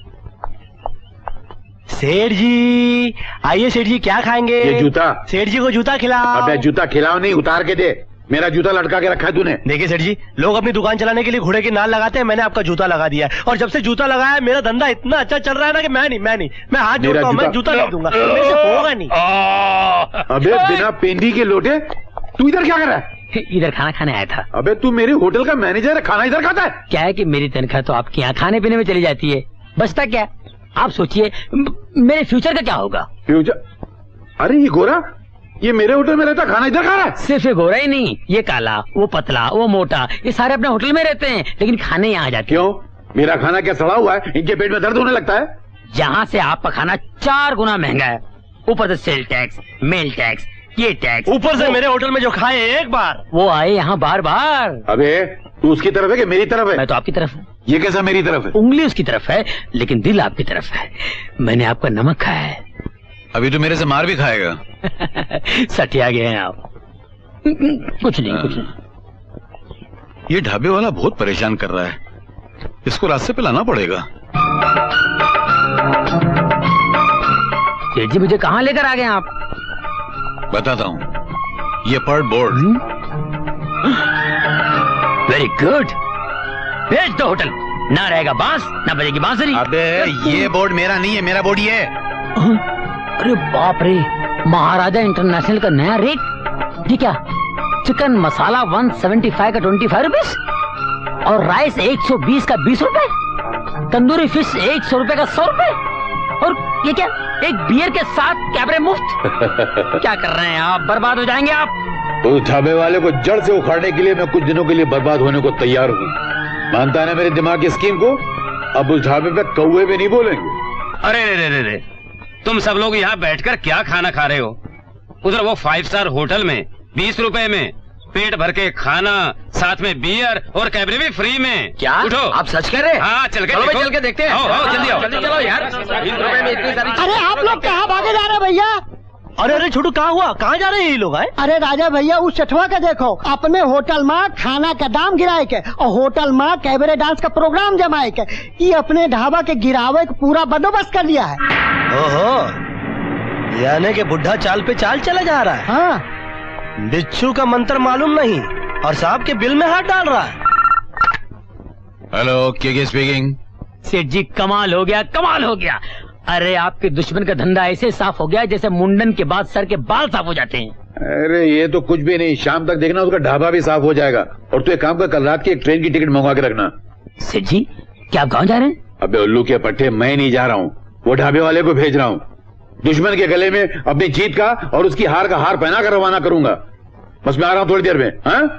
S6: सेठ जी आइए सेठ जी क्या खाएंगे?
S1: ये जूता।
S6: सेठ जी को जूता खिलाओ।
S1: अबे जूता खिलाओ नहीं, उतार के दे। मेरा जूता लटका के रखा है तूने।
S6: देखिए सेठ जी लोग अपनी दुकान चलाने के लिए घोड़े की नाल लगाते हैं, मैंने आपका जूता लगा दिया है और जब से जूता लगाया है मेरा धंधा इतना अच्छा चल रहा है ना कि मैं नहीं मैं नहीं मैं हाथ जोड़ता हूँ, मैं जूता नहीं दूंगा, मेरे से होगा नहीं।
S1: अबे बिना पेंदी के लोटे तू इधर क्या कर रहा है?
S5: इधर खाना खाने आया था।
S1: अबे तू मेरे होटल का मैनेजर है, खाना इधर खाता है?
S5: क्या है कि मेरी तनख्वाह तो आपके यहाँ खाने पीने में चली जाती है, बचता क्या? आप सोचिए मेरे फ्यूचर का क्या होगा?
S1: फ्यूचर? अरे ये गोरा ये मेरे होटल में रहता, खाना इधर खा रहा है।
S5: सिर्फ ये गोरा ही नहीं, ये काला, वो पतला, वो मोटा, ये सारे अपने होटल में रहते हैं लेकिन खाने यहाँ आ जाते हैं।
S1: क्यों? मेरा खाना क्या सड़ा हुआ है? इनके पेट में दर्द होने लगता है?
S5: यहाँ से आपका खाना चार गुना महंगा है, ऊपर से सेल टैक्स, मेल टैक्स, ये टैक्स,
S6: ऊपर से मेरे होटल में जो खाए एक बार
S5: वो आए यहाँ बार बार।
S1: अबे तू उसकी तरफ है कि मेरी तरफ है?
S5: मैं तो आपकी तरफ हूँ।
S1: ये कैसा मेरी तरफ है?
S5: उंगली उसकी तरफ है लेकिन दिल आपकी तरफ है। मैंने आपका नमक खाया है।
S15: अभी तो मेरे से मार भी खाएगा।
S5: सठिया गए हैं आप। कुछ नहीं कुछ नहीं।
S15: ये ढाबे वाला बहुत परेशान कर रहा है, इसको रास्ते पे लाना पड़ेगा।
S5: सेठ जी मुझे कहाँ लेकर आ गए आप?
S15: बताता हूँ, ये पर बोर्ड।
S5: वेरी गुड, भेज दो होटल, ना रहेगा बांस ना बजेगी बांसुरी।
S15: अबे ये बोर्ड मेरा नहीं है, मेरा बोर्ड ये है।
S5: अरे बाप रे, महाराजा इंटरनेशनल का नया रेट। ये क्या? Chicken masala one seventy five का ट्वेंटी फाइव रुपीज और राइस एक सौ बीस का बीस रुपए, तंदूरी फिश एक सौ रुपए का सौ रुपए, और ये क्या एक बियर के साथ कैबरे मुफ्त। क्या कर रहे हैं आप? बर्बाद हो जाएंगे आप।
S1: उस ढाबे वाले को जड़ से उखाड़ने के लिए मैं कुछ दिनों के लिए बर्बाद होने को तैयार हूँ। मानता है ना मेरे दिमाग की स्कीम को? अब उस ढाबे पे कौवे भी नहीं बोलेंगे।
S16: अरे रे रे रे तुम सब लोग यहाँ बैठकर क्या खाना खा रहे हो? उधर वो फाइव स्टार होटल में बीस रुपए में पेट भर के खाना, साथ में बियर और कैबरे भी फ्री में।
S3: क्या
S16: उठो,
S3: आप सच कह रहे हैं?
S16: हाँ चल के
S3: चलो
S16: देखो।
S3: चल के देखते हैं।
S16: आओ, आओ, जल्दी आओ,
S3: जल्दी चलो यार, बीस रुपए में इतनी सारी।
S17: अरे आप लोग कहाँ भागे जा रहे हैं भैया?
S13: अरे अरे छोटू कहाँ हुआ, कहाँ जा रहे हैं ये लोग? आए
S17: अरे राजा भैया उस चठवा का देखो, अपने होटल में खाना का दाम गिराए के और होटल में कैबरे डांस का प्रोग्राम जमाए के ये अपने ढाबा के गिरावे का पूरा बंदोबस्त कर लिया है।
S13: ओहो, यानी कि बुढ़ा चाल पे चाल चला जा रहा है।
S17: हाँ,
S13: बिच्छू का मंत्र मालूम नहीं और साहब के बिल में हाथ डाल रहा है।
S15: हेलो, के स्पीकिंग।
S5: सेठ जी कमाल हो गया, कमाल हो गया। अरे आपके दुश्मन का धंधा ऐसे साफ हो गया जैसे मुंडन के बाद सर के बाल साफ हो जाते हैं।
S1: अरे ये तो कुछ भी नहीं, शाम तक देखना उसका ढाबा भी साफ हो जाएगा। और तू एक काम कर, कल रात की एक ट्रेन की टिकट मंगवा के रखना।
S5: सेठ जी क्या आप गाँव जा रहे हैं?
S1: अबे उल्लू के पट्टे, मैं नहीं जा रहा हूँ, वो ढाबे वाले को भेज रहा हूँ। दुश्मन के गले में अपनी जीत का और उसकी हार का हार पहना कर रवाना करूंगा। बस मैं आ रहा हूँ थोड़ी देर में। हाँ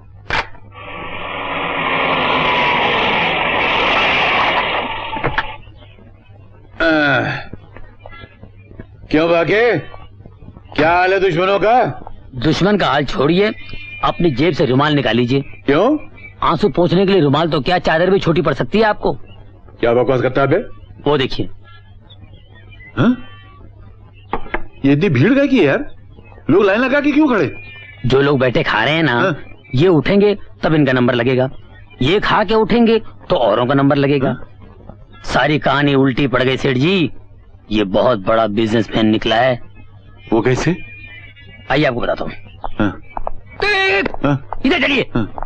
S1: क्यों बाके, क्या हाल है दुश्मनों का?
S5: दुश्मन का हाल छोड़िए, अपनी जेब से रुमाल निकाल लीजिए।
S1: क्यों?
S5: आंसू पोंछने के लिए रुमाल तो क्या चादर भी छोटी पड़ सकती है आपको।
S1: क्या बकवास करता है बे?
S5: वो देखिए।
S1: ये इतनी भीड़ गई की यार, लोग लाइन लगा के क्यों खड़े?
S5: जो लोग बैठे खा रहे हैं ना, हा? ये उठेंगे तब इनका नंबर लगेगा, ये खा के उठेंगे तो औरों का नंबर लगेगा। सारी कहानी उल्टी पड़ गई सेठ जी, ये बहुत बड़ा बिजनेसमैन निकला है।
S1: वो कैसे?
S5: आइए आपको बताता हूँ। इधर चलिए।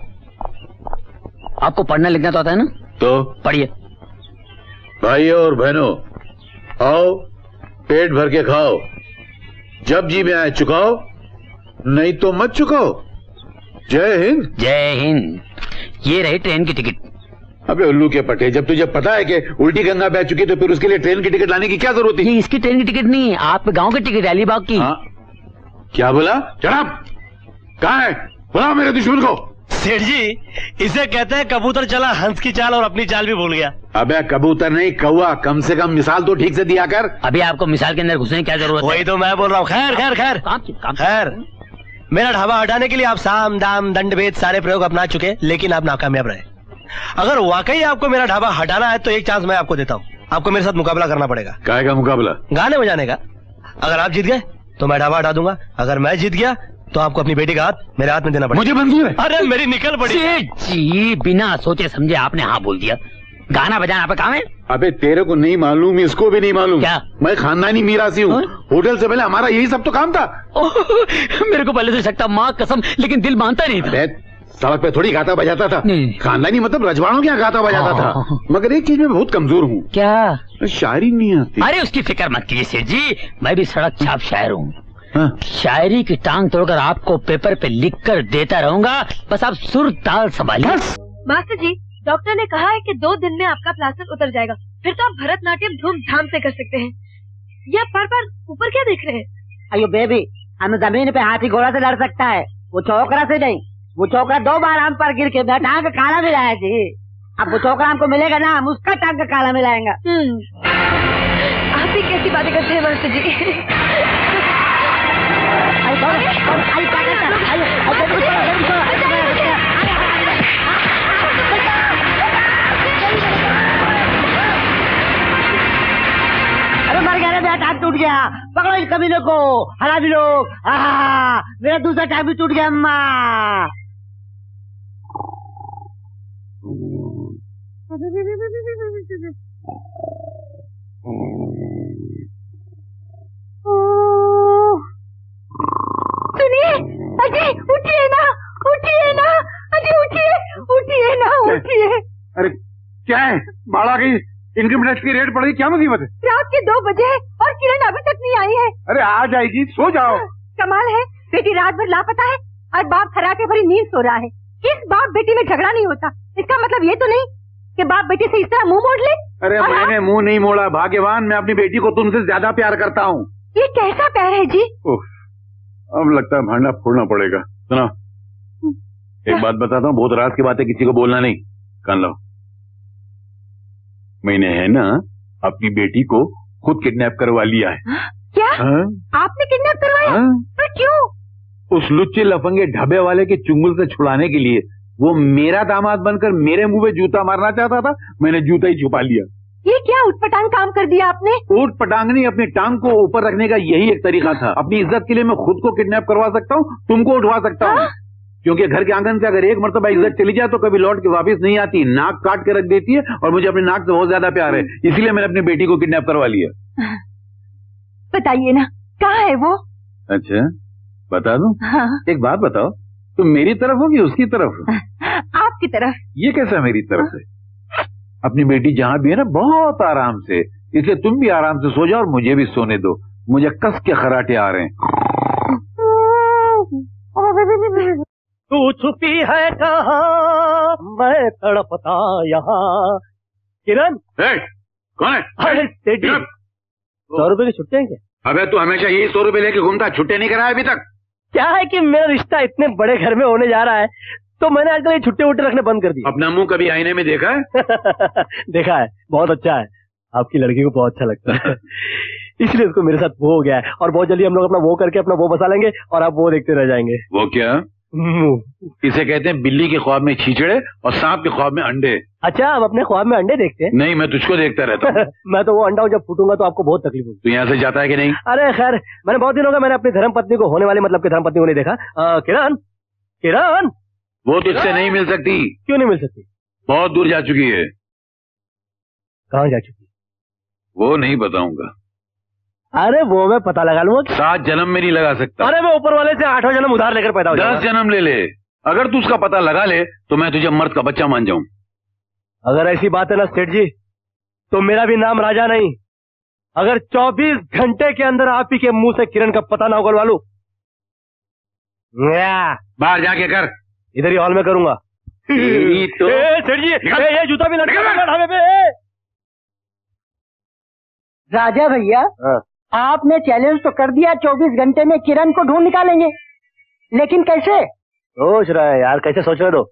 S5: आपको पढ़ना लिखना तो आता है ना?
S1: तो
S5: पढ़िए।
S1: भाइयों और बहनों, आओ पेट भर के खाओ, जब जी में आए चुकाओ, नहीं तो मत चुकाओ। जय हिंद।
S5: जय हिंद। ये रही ट्रेन की टिकट।
S1: अबे उल्लू के पट्टे, जब तुझे पता है कि उल्टी गंगा बह चुकी तो फिर उसके लिए ट्रेन की टिकट लाने की क्या जरूरत है?
S5: ये इसकी ट्रेन की टिकट नहीं है, आपके गांव की टिकट है, अलीबाग की।
S1: हाँ? क्या बोला? जनाब कहाँ है? बुलाओ मेरे दुश्मन को।
S13: सेठ जी इसे कहते हैं कबूतर चला हंस की चाल और अपनी चाल भी भूल गया।
S1: अबे कबूतर नहीं कौवा, कम से कम मिसाल तो ठीक से दिया कर।
S5: अभी आपको मिसाल के अंदर घुसने की क्या जरूरत है?
S13: वही तो मैं बोल रहा हूँ। खैर खैर खैर खैर, मेरा ढाबा हटाने के लिए आप साम दाम दंड भेद सारे प्रयोग अपना चुके, लेकिन आप नाकामयाब रहे। अगर वाकई आपको मेरा ढाबा हटाना है तो एक चांस मैं आपको देता हूँ, आपको मेरे साथ मुकाबला करना पड़ेगा।
S1: काय का मुकाबला?
S13: गाने बजाने का। अगर आप जीत गए तो मैं ढाबा हटा दूंगा, अगर मैं जीत गया तो आपको अपनी बेटी का हाथ मेरे हाथ में देना पड़ेगा।
S1: मुझे मंजूर है।
S13: अरे मेरी निकल पड़ी।
S5: जी बिना सोचे समझे आपने हाँ बोल दिया। गाना बजाना आप काम है?
S1: अबे तेरे को नहीं मालूम, इसको भी नहीं मालूम।
S5: क्या?
S1: मैं खानदानी मीरासी हूँ। होटल से पहले हमारा यही सब तो काम था।
S5: मेरे को पहले से शक था, माँ कसम, लेकिन दिल मानता नहीं था।
S1: सड़क पे थोड़ी गाता बजाता था, खानदानी मतलब रजवाड़ों के यहाँ गाता बजाता था। मगर एक चीज में बहुत कमजोर हूँ।
S5: क्या?
S1: शायरी नहीं आती।
S5: अरे उसकी फिक्र मत कीजिए सेठ जी, मैं भी सड़क छाप शायर हूँ। शायरी की टांग तोड़कर आपको पेपर पे लिख कर देता रहूंगा, बस आप सुर ताल संभालिए।
S14: मास्टर जी, डॉक्टर ने कहा है कि दो दिन में आपका प्लास्टर उतर जाएगा, फिर तो आप भरतनाट्यम धूमधाम से कर सकते हैं। या पर पर ऊपर क्या देख रहे हैं?
S11: अयो बेबी, हम जमीन पे हाथी घोड़ा से लड़ सकता है, वो चौकरा से नहीं। वो चौकरा दो बार हम पर गिर के टांग का काला मिलाया जी। अब वो चौकरा हमको मिलेगा ना, हम उसका टांग का काला मिलाएंगा।
S14: आप भी कैसी बातें करते हैं मास्टर जी?
S11: अरे मर गया मेरा टांग टूट गया, पकड़ो इस कमीने को, हरा भी लोग। मेरा दूसरा टांग भी टूट गया अम्मा।
S14: सुनिए अजय, उठिए ना, उठिए ना अजय, उठिए, उठिए ना, उठिए।
S1: अरे क्या है? बाड़ा की इनकम टैक्स की रेट बढ़ी, क्या मुसीबत है?
S14: रात के दो बजे है और किरण अभी तक नहीं आई है।
S1: अरे आ जाएगी, सो जाओ।
S14: कमाल है, बेटी रात भर लापता है और बाप खराटे भरी नींद सो रहा है। इस बाप बेटी में झगड़ा नहीं होता, इसका मतलब ये तो नहीं कि बाप बेटी से इस तरह मुंह मोड़ ले।
S1: अरे मैंने मुंह नहीं मोड़ा, भाग्यवान मैं अपनी बेटी को तुमसे ज्यादा प्यार करता हूँ।
S14: ये कैसा प्यार है जी?
S1: अब लगता है भांडा फोड़ना पड़ेगा। सुना, एक बात बताता हूँ, बहुत रात की बात है, किसी को बोलना नहीं। कान लो, मैंने है ना अपनी बेटी को खुद किडनैप करवा लिया है।
S14: क्या?
S1: हाँ?
S14: आपने किडनैप करवाया?
S1: हाँ?
S14: पर क्यों?
S1: उस लुच्चे लफंगे ढाबे वाले के चुंगल से छुड़ाने के लिए। वो मेरा दामाद बनकर मेरे मुंह पे जूता मारना चाहता था, मैंने जूता ही छुपा लिया।
S14: ये क्या उटपटांग काम कर दिया आपने?
S1: ऊट पटांगनी अपनी टांग को ऊपर रखने का यही एक तरीका था। अपनी इज्जत के लिए मैं खुद को किडनैप करवा सकता हूँ, तुमको उठवा सकता हूँ। क्योंकि घर के आंगन से अगर एक मर्तबा इज्जत चली जाए तो कभी लौट के वापस नहीं आती। नाक काट के रख देती है और मुझे अपने नाक से बहुत ज्यादा प्यार है, इसलिए मैंने अपनी बेटी को किडनैप करवा लिया।
S14: बताइए ना, कहाँ है वो?
S1: अच्छा बता दूं?
S14: हाँ।
S1: एक बात बताओ, तुम मेरी तरफ हो कि उसकी तरफ?
S14: आपकी तरफ।
S1: ये कैसा मेरी तरफ से? अपनी बेटी जहाँ भी है ना, बहुत आराम से, इसलिए तुम भी आराम से सो जाओ और मुझे भी सोने दो। मुझे कस के खराटे आ रहे हैं।
S6: तू छुपी है कहाँ, मैं तड़पता यहाँ। किरण
S1: कौन है?
S6: अरे सेठी, सौ रुपए की छुट्टी है क्या?
S1: अबे तू हमेशा यही सौ रुपए लेके घूमता, छुट्टे नहीं कराया अभी तक?
S6: क्या है कि मेरा रिश्ता इतने बड़े घर में होने जा रहा है, तो मैंने आजकल ये छुट्टे वुट्टे रखने बंद कर दिए।
S1: अपना मुंह कभी आईने में देखा है?
S6: देखा है, बहुत अच्छा है। आपकी लड़की को बहुत अच्छा लगता है, इसलिए उसको मेरे साथ वो हो गया है। और बहुत जल्दी हम लोग अपना वो करके अपना वो बसा लेंगे और आप वो देखते रह जाएंगे।
S1: वो क्या? इसे कहते हैं बिल्ली के ख्वाब में छींचड़े और सांप के ख्वाब में अंडे।
S6: अच्छा, हम अपने ख्वाब में अंडे देखते हैं?
S1: नहीं, मैं तुझको देखता रहता हूँ।
S6: मैं तो वो अंडा हूँ, जब फूटूंगा तो आपको बहुत तकलीफ होगी।
S1: तू यहाँ से जाता है कि नहीं?
S6: अरे खैर, मैंने बहुत दिनों का मैंने अपनी धर्म पत्नी को होने वाली मतलब की धर्म पत्नी को नहीं देखा। आ, किरण किरण
S1: वो तुझसे नहीं मिल सकती।
S6: क्यों नहीं मिल सकती?
S1: बहुत दूर जा चुकी है।
S6: कहाँ जा चुकी?
S1: वो नहीं बताऊंगा।
S6: अरे वो मैं पता लगा लूंगा।
S1: सात जन्म में नहीं लगा सकता।
S6: अरे मैं ऊपर वाले से आठवां जन्म उधार लेकर पैदा हो जाऊंगा।
S1: दस जन्म ले ले, अगर तू उसका पता लगा ले तो मैं तुझे मर्द का बच्चा मान जाऊं।
S6: अगर ऐसी बात है ना सेठ जी, तो मेरा भी नाम राजा नहीं। अगर चौबीस घंटे के अंदर आप ही के मुंह से किरण का पता ना उगलवा लूं,
S1: बाहर जाके कर।
S6: इधर ही हॉल में करूंगा।
S1: तो
S6: सेठ जी, ये जूता भी लटका ढाबे पे।
S17: राजा भैया, आपने चैलेंज तो कर दिया, चौबीस घंटे में किरण को ढूंढ निकालेंगे, लेकिन कैसे?
S6: सोच रहा है यार, कैसे सोच रहे हो?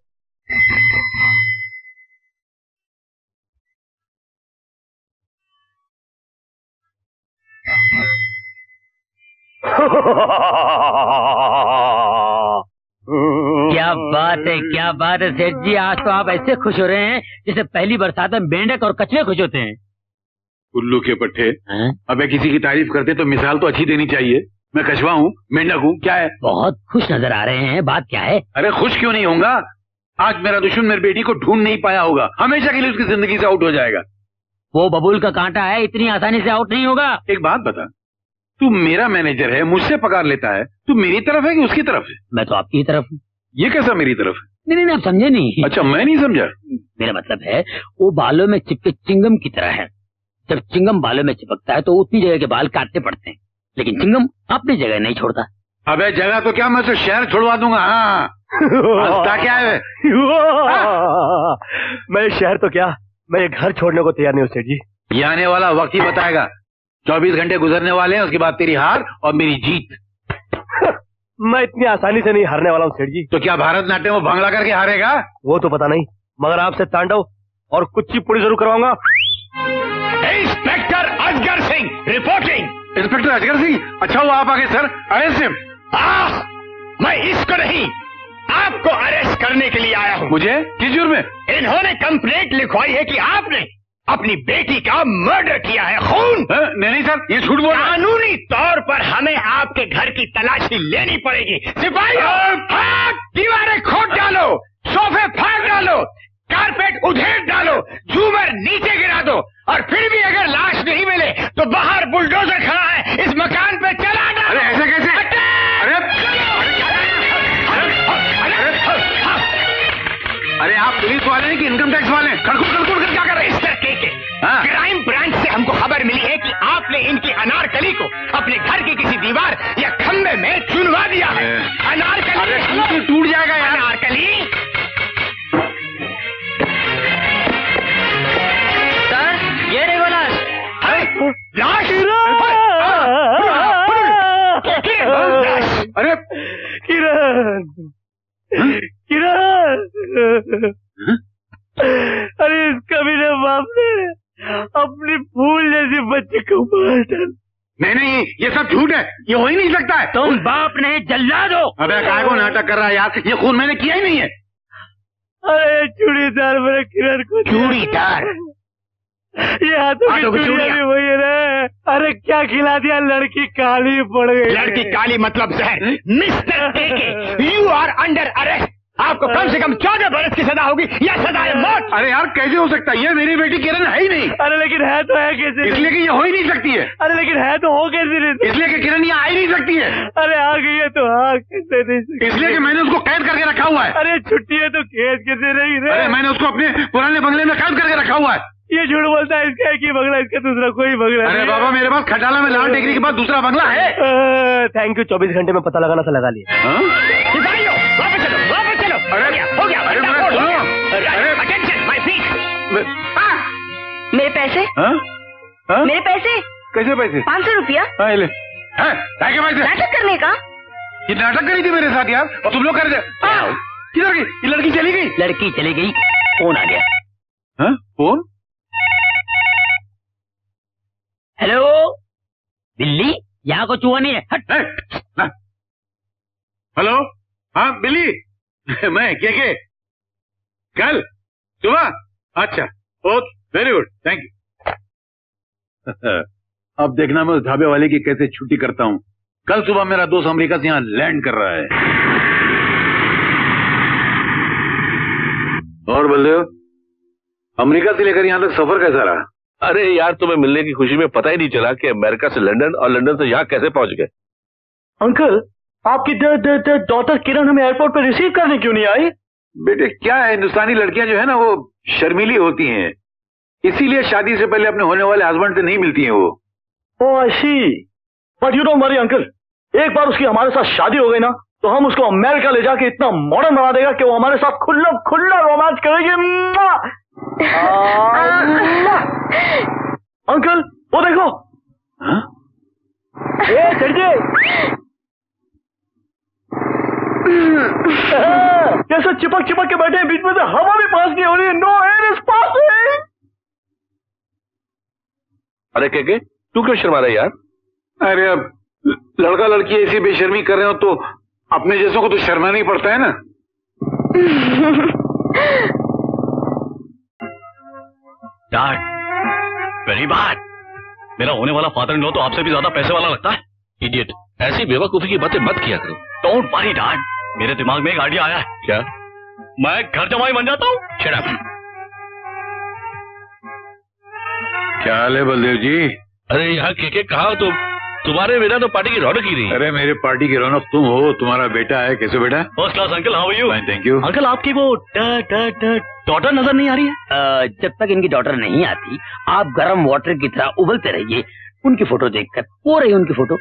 S5: क्या बात है, क्या बात है सेठ जी, आज तो आप ऐसे खुश हो रहे हैं जैसे पहली बरसात में मेंढक और कछुए खुश होते हैं।
S1: उल्लू के पट्टे, अबे किसी की तारीफ करते तो मिसाल तो अच्छी देनी चाहिए। मैं कछुआ हूँ, मेंढक हूँ, क्या है?
S5: बहुत खुश नजर आ रहे हैं, बात क्या है?
S1: अरे खुश क्यों नहीं होऊंगा? आज मेरा दुश्मन मेरी बेटी को ढूंढ नहीं पाया होगा, हमेशा के लिए उसकी जिंदगी से आउट हो जाएगा।
S5: वो बबूल का कांटा है, इतनी आसानी से आउट नहीं होगा।
S1: एक बात बता, तू मेरा मैनेजर है, मुझसे पगार लेता है, तू मेरी तरफ है कि उसकी तरफ है?
S5: मैं तो आपकी तरफ हूँ।
S1: ये कैसा मेरी तरफ है?
S5: नहीं नहीं, आप समझे नहीं।
S1: अच्छा, मैं नहीं समझा।
S5: मेरा मतलब है वो बालों में चिपके चिंगम की तरह है। जब चिंगम बालों में चिपकता है तो उतनी जगह के बाल काटने पड़ते हैं, लेकिन चिंगम अपनी जगह नहीं छोड़ता।
S1: अबे जगह तो क्या, मैं तो शहर छुड़वा दूंगा। हाँ हंसता क्या है?
S6: मैं शहर तो क्या, मैं ये घर छोड़ने को तैयार नहीं हूँ सेठ जी।
S1: ये आने वाला वक्त ही बताएगा। चौबीस घंटे गुजरने वाले हैं, उसके बाद तेरी हार और मेरी जीत।
S6: मैं इतनी आसानी से नहीं हारने वाला हूँ सेठ जी।
S1: तो क्या भारतनाट्यम में भांगड़ा करके हारेगा?
S6: वो तो पता नहीं, मगर आपसे तांडव और कुछ पुड़ी जरूर करवाऊंगा।
S4: Inspector Ajgar Singh reporting.
S1: Inspector Ajgar Singh, अच्छा हुआ आप आ गए सर। Arrest him.
S4: आह, मैं इसको नहीं, आपको अरेस्ट करने के लिए आया हूँ।
S1: मुझे? किस जुर्म में?
S4: इन्होंने कंप्लेंट लिखवाई है कि आपने अपनी बेटी का मर्डर किया है। खून?
S1: नहीं नहीं सर, ये झूठ बोल रहा है।
S4: कानूनी तौर पर हमें आपके घर की तलाशी लेनी पड़ेगी। सिपाहियों, दीवारें खोद डालो, सोफे फाड़ डालो, कारपेट उधेड़ डालो, झूमर नीचे गिरा दो, और फिर भी अगर लाश नहीं मिले तो बाहर बुलडोजर खड़ा है, इस मकान पे चला डालो।
S1: अरे ऐसे कैसे? अरे अरे आप पुलिस वाले हैं कि इनकम टैक्स वाले? खड़खुड़ खड़खुड़ कर क्या कर रहे हैं?
S4: मिस्टर केके, क्राइम ब्रांच से हमको खबर मिली है कि आपने इनकी अनारकली को अपने घर की किसी दीवार या खंबे में चुनवा दिया है। अनारकली
S1: टूट जाएगा यार।
S4: अनारकली
S5: सर, ये देखो लाश।
S4: लाश?
S1: अरे
S6: किरण, किरण, अरे इसका भी ना बाप ने अपनी फूल जैसी बच्ची को मार डाला।
S1: नहीं नहीं, ये सब झूठ है, ये हो ही नहीं सकता है।
S5: तुम बाप नहीं, जल्लाद हो।
S1: अबे काय को नाटक कर रहा है यार, ये खून मैंने किया ही नहीं है।
S6: अरे चूड़ीदार मेरे किरण को।
S4: चूड़ीदार?
S13: ये हाथों की चूड़ियां भी वही है रे। अरे क्या खिला दिया, लड़की काली पड़ गई।
S8: लड़की काली मतलब जहर। Mister KK, you are under arrest. आपको कम से कम चौदह बरस की सजा होगी या सजा है मौत।
S1: अरे यार कैसे हो सकता है, ये मेरी बेटी किरण है ही नहीं।
S13: अरे लेकिन है तो है कैसे?
S1: इसलिए कि ये हो ही नहीं सकती है।
S13: अरे लेकिन है तो हो कैसे नहीं?
S1: इसलिए कि किरण यहाँ आ ही नहीं सकती है।
S13: अरे आ गई है तो हाँ कैसे नहीं सकती?
S1: इसलिए कि मैंने उसको कैद करके रखा हुआ है।
S13: अरे छुट्टी है तो कैद कैसे रही रे?
S1: अरे मैंने उसको अपने पुराने बंगले में कैद करके रखा हुआ है।
S13: ये झूठ बोलता है, इसका एक ही बंगला, इसका दूसरा कोई बंगला।
S1: अरे बाबा मेरे पास खटाला में लाल टेकरी के बाद दूसरा बंगला है।
S13: थैंक यू, चौबीस घंटे में पता लगाना था लगा लिया।
S8: वापस चलो, वापस चलो।
S1: अरे
S8: हो गया,
S1: अरे
S8: अटेंशन माय फीस।
S12: मेरे पैसे?
S1: हाँ? हाँ?
S12: मेरे पैसे?
S1: कैसे पैसे?
S12: पाँच सौ रुपया।
S1: हाँ, ले। हैं? क्या के पैसे?
S12: नाटक करने का।
S1: ये नाटक करी थी मेरे साथ यार, और तुम लोग कर रहे थे। किधर गई ये लड़की? चली गई?
S5: लड़की चली गई, फोन आ गया।
S1: हाँ? फोन?
S5: हेलो बिल्ली, यहाँ को चूहा नहीं है, हट।
S1: हेलो, हाँ बिल्ली, मैं के के कल सुबह। अच्छा, okay, very good, thank you. अब देखना मैं उस ढाबे वाले की कैसे छुट्टी करता हूँ। कल सुबह मेरा दोस्त अमेरिका से यहाँ लैंड कर रहा है। और बलदेव, अमेरिका से लेकर यहाँ तक सफर कैसा रहा?
S18: अरे यार, तुम्हें मिलने की खुशी में पता ही नहीं चला कि अमेरिका से लंदन और लंदन से यहाँ कैसे पहुंच गए।
S13: अंकल, आपकी डॉटर किरण हमें एयरपोर्ट पर रिसीव करने क्यों नहीं आई?
S1: बेटे क्या है, हिंदुस्तानी लड़कियां जो है ना वो शर्मीली होती हैं, इसीलिए शादी से पहले अपने होने वाले हस्बैंड से नहीं मिलती हैं वो।
S13: Oh I see, but you don't worry uncle, एक बार उसकी हमारे साथ शादी हो गई ना तो हम उसको अमेरिका ले जाके इतना मॉडर्न बना देगा कि वो हमारे साथ खुल्ला खुल्ला रोमांस करेगी। अंकल वो देखो।
S1: हाँ?
S13: ए चढ़िए, कैसे चिपक चिपक के बैठे, बीच में से हवा भी पास नहीं हो रही है। No air is passing.
S18: अरे के के तू क्यों शर्मा रहा है यार?
S1: अरे अब लड़का लड़की ऐसी बेशर्मी कर रहे हो तो अपने जैसों को तो शर्माना ही पड़ता है ना।
S15: Dad, very bad. मेरा होने वाला फादर इन लॉ तो आपसे भी ज्यादा पैसे वाला लगता है।
S18: इडियट, ऐसी बेवकूफी की बातें मत किया करो।
S15: डोंट वरी डैड, मेरे दिमाग में एक आइडिया आया है।
S18: क्या?
S15: मैं घर जमाई बन जाता हूँ।
S18: Shut up.
S1: क्या हाल है बलदेव जी?
S18: अरे यहाँ के के कहा तुम? तुम्हारे बिना तो पार्टी की रौनक ही नहीं।
S1: अरे मेरे पार्टी की रौनक तुम हो, तुम्हारा बेटा है। कैसे बेटा?
S15: First class uncle, how are you?
S1: Fine, thank you.
S15: Uncle आपकी वो डॉटर नजर नहीं आ रही है?
S5: आ, जब तक इनकी डॉटर नहीं आती आप गर्म वाटर की तरह उबलते रहिए, उनकी फोटो देखकर। वो रही उनकी फोटो।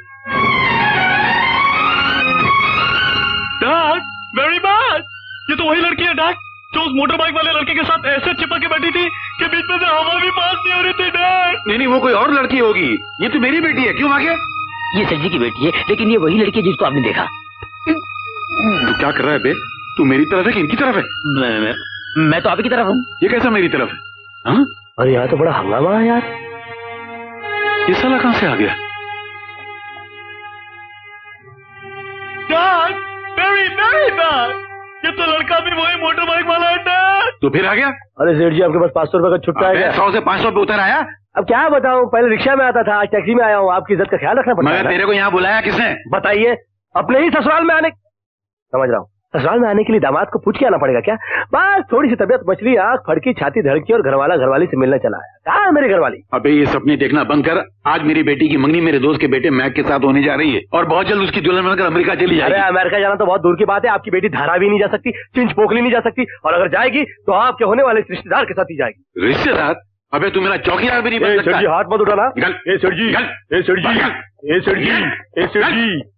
S15: Dad, very bad. ये तो वही लड़की है डैड जो उस मोटर बाइक वाले लड़के के साथ ऐसे चिपक के बैठी थी कि बीच में से हवा भी पास नहीं हो रही थी डैड।
S1: नहीं नहीं, वो कोई और लड़की होगी। ये तो मेरी बेटी है। क्यों भागे?
S5: ये सर जी की बेटी है, लेकिन ये वही लड़की है जिसको आपने देखा।
S1: तू क्या कर रहा है बे? तू मेरी तरफ है कि इनकी तरफ है?
S5: मैं, मैं, मैं तो आप ही की तरफ हूँ।
S1: ये कैसा मेरी तरफ है? हाँ?
S13: अरे यहाँ तो बड़ा हंगामा है यार।
S1: ये साला कहाँ से आ गया?
S15: Dad, very very bad. ये तो लड़का भी वही मोटर बाइक वाला है डैड।
S1: तो फिर आ गया?
S13: अरे सेठ जी, आपके पास पाँच सौ रुपए का छुट्टा है।
S1: सौ से पाँच सौ पे उतर आया।
S13: अब क्या बताऊं, पहले रिक्शा में आता था, आज टैक्सी में आया हूँ। आपकी इज्जत का ख्याल रखना पड़ता है।
S1: मैं तेरे को यहाँ बुलाया किसने?
S13: बताइए। अपने ही ससुराल में आने, समझ रहा हूँ, ससुराल में आने के लिए दामाद को पूछ के आना पड़ेगा क्या? बस थोड़ी सी तबियत मछली, आंख फड़की, छाती धड़की और घरवाला घरवाली से मिलने चला आया। कहाँ है मेरी घरवाली?
S1: अबे ये सपने देखना बंद कर। आज मेरी बेटी की मंगनी मेरे दोस्त के बेटे मैक के साथ होने जा रही है और बहुत जल्द उसकी दुल्हन बनकर अमेरिका चली जाएगी।
S13: अरे अमेरिका जाना तो बहुत दूर की बात है। आपकी बेटी धारा भी नहीं जा सकती, चिंच पोखली नहीं जा सकती, और अगर जाएगी तो आपके होने वाले रिश्तेदार के साथ ही जाएगी।
S1: रिश्तेदार? अबे तू मेरा चौकीदार भी नहीं बन सकता।
S13: हाथ मत उठाना।
S1: ए सर जी,
S13: ए सर जी, ए सर जी, ए सर जी,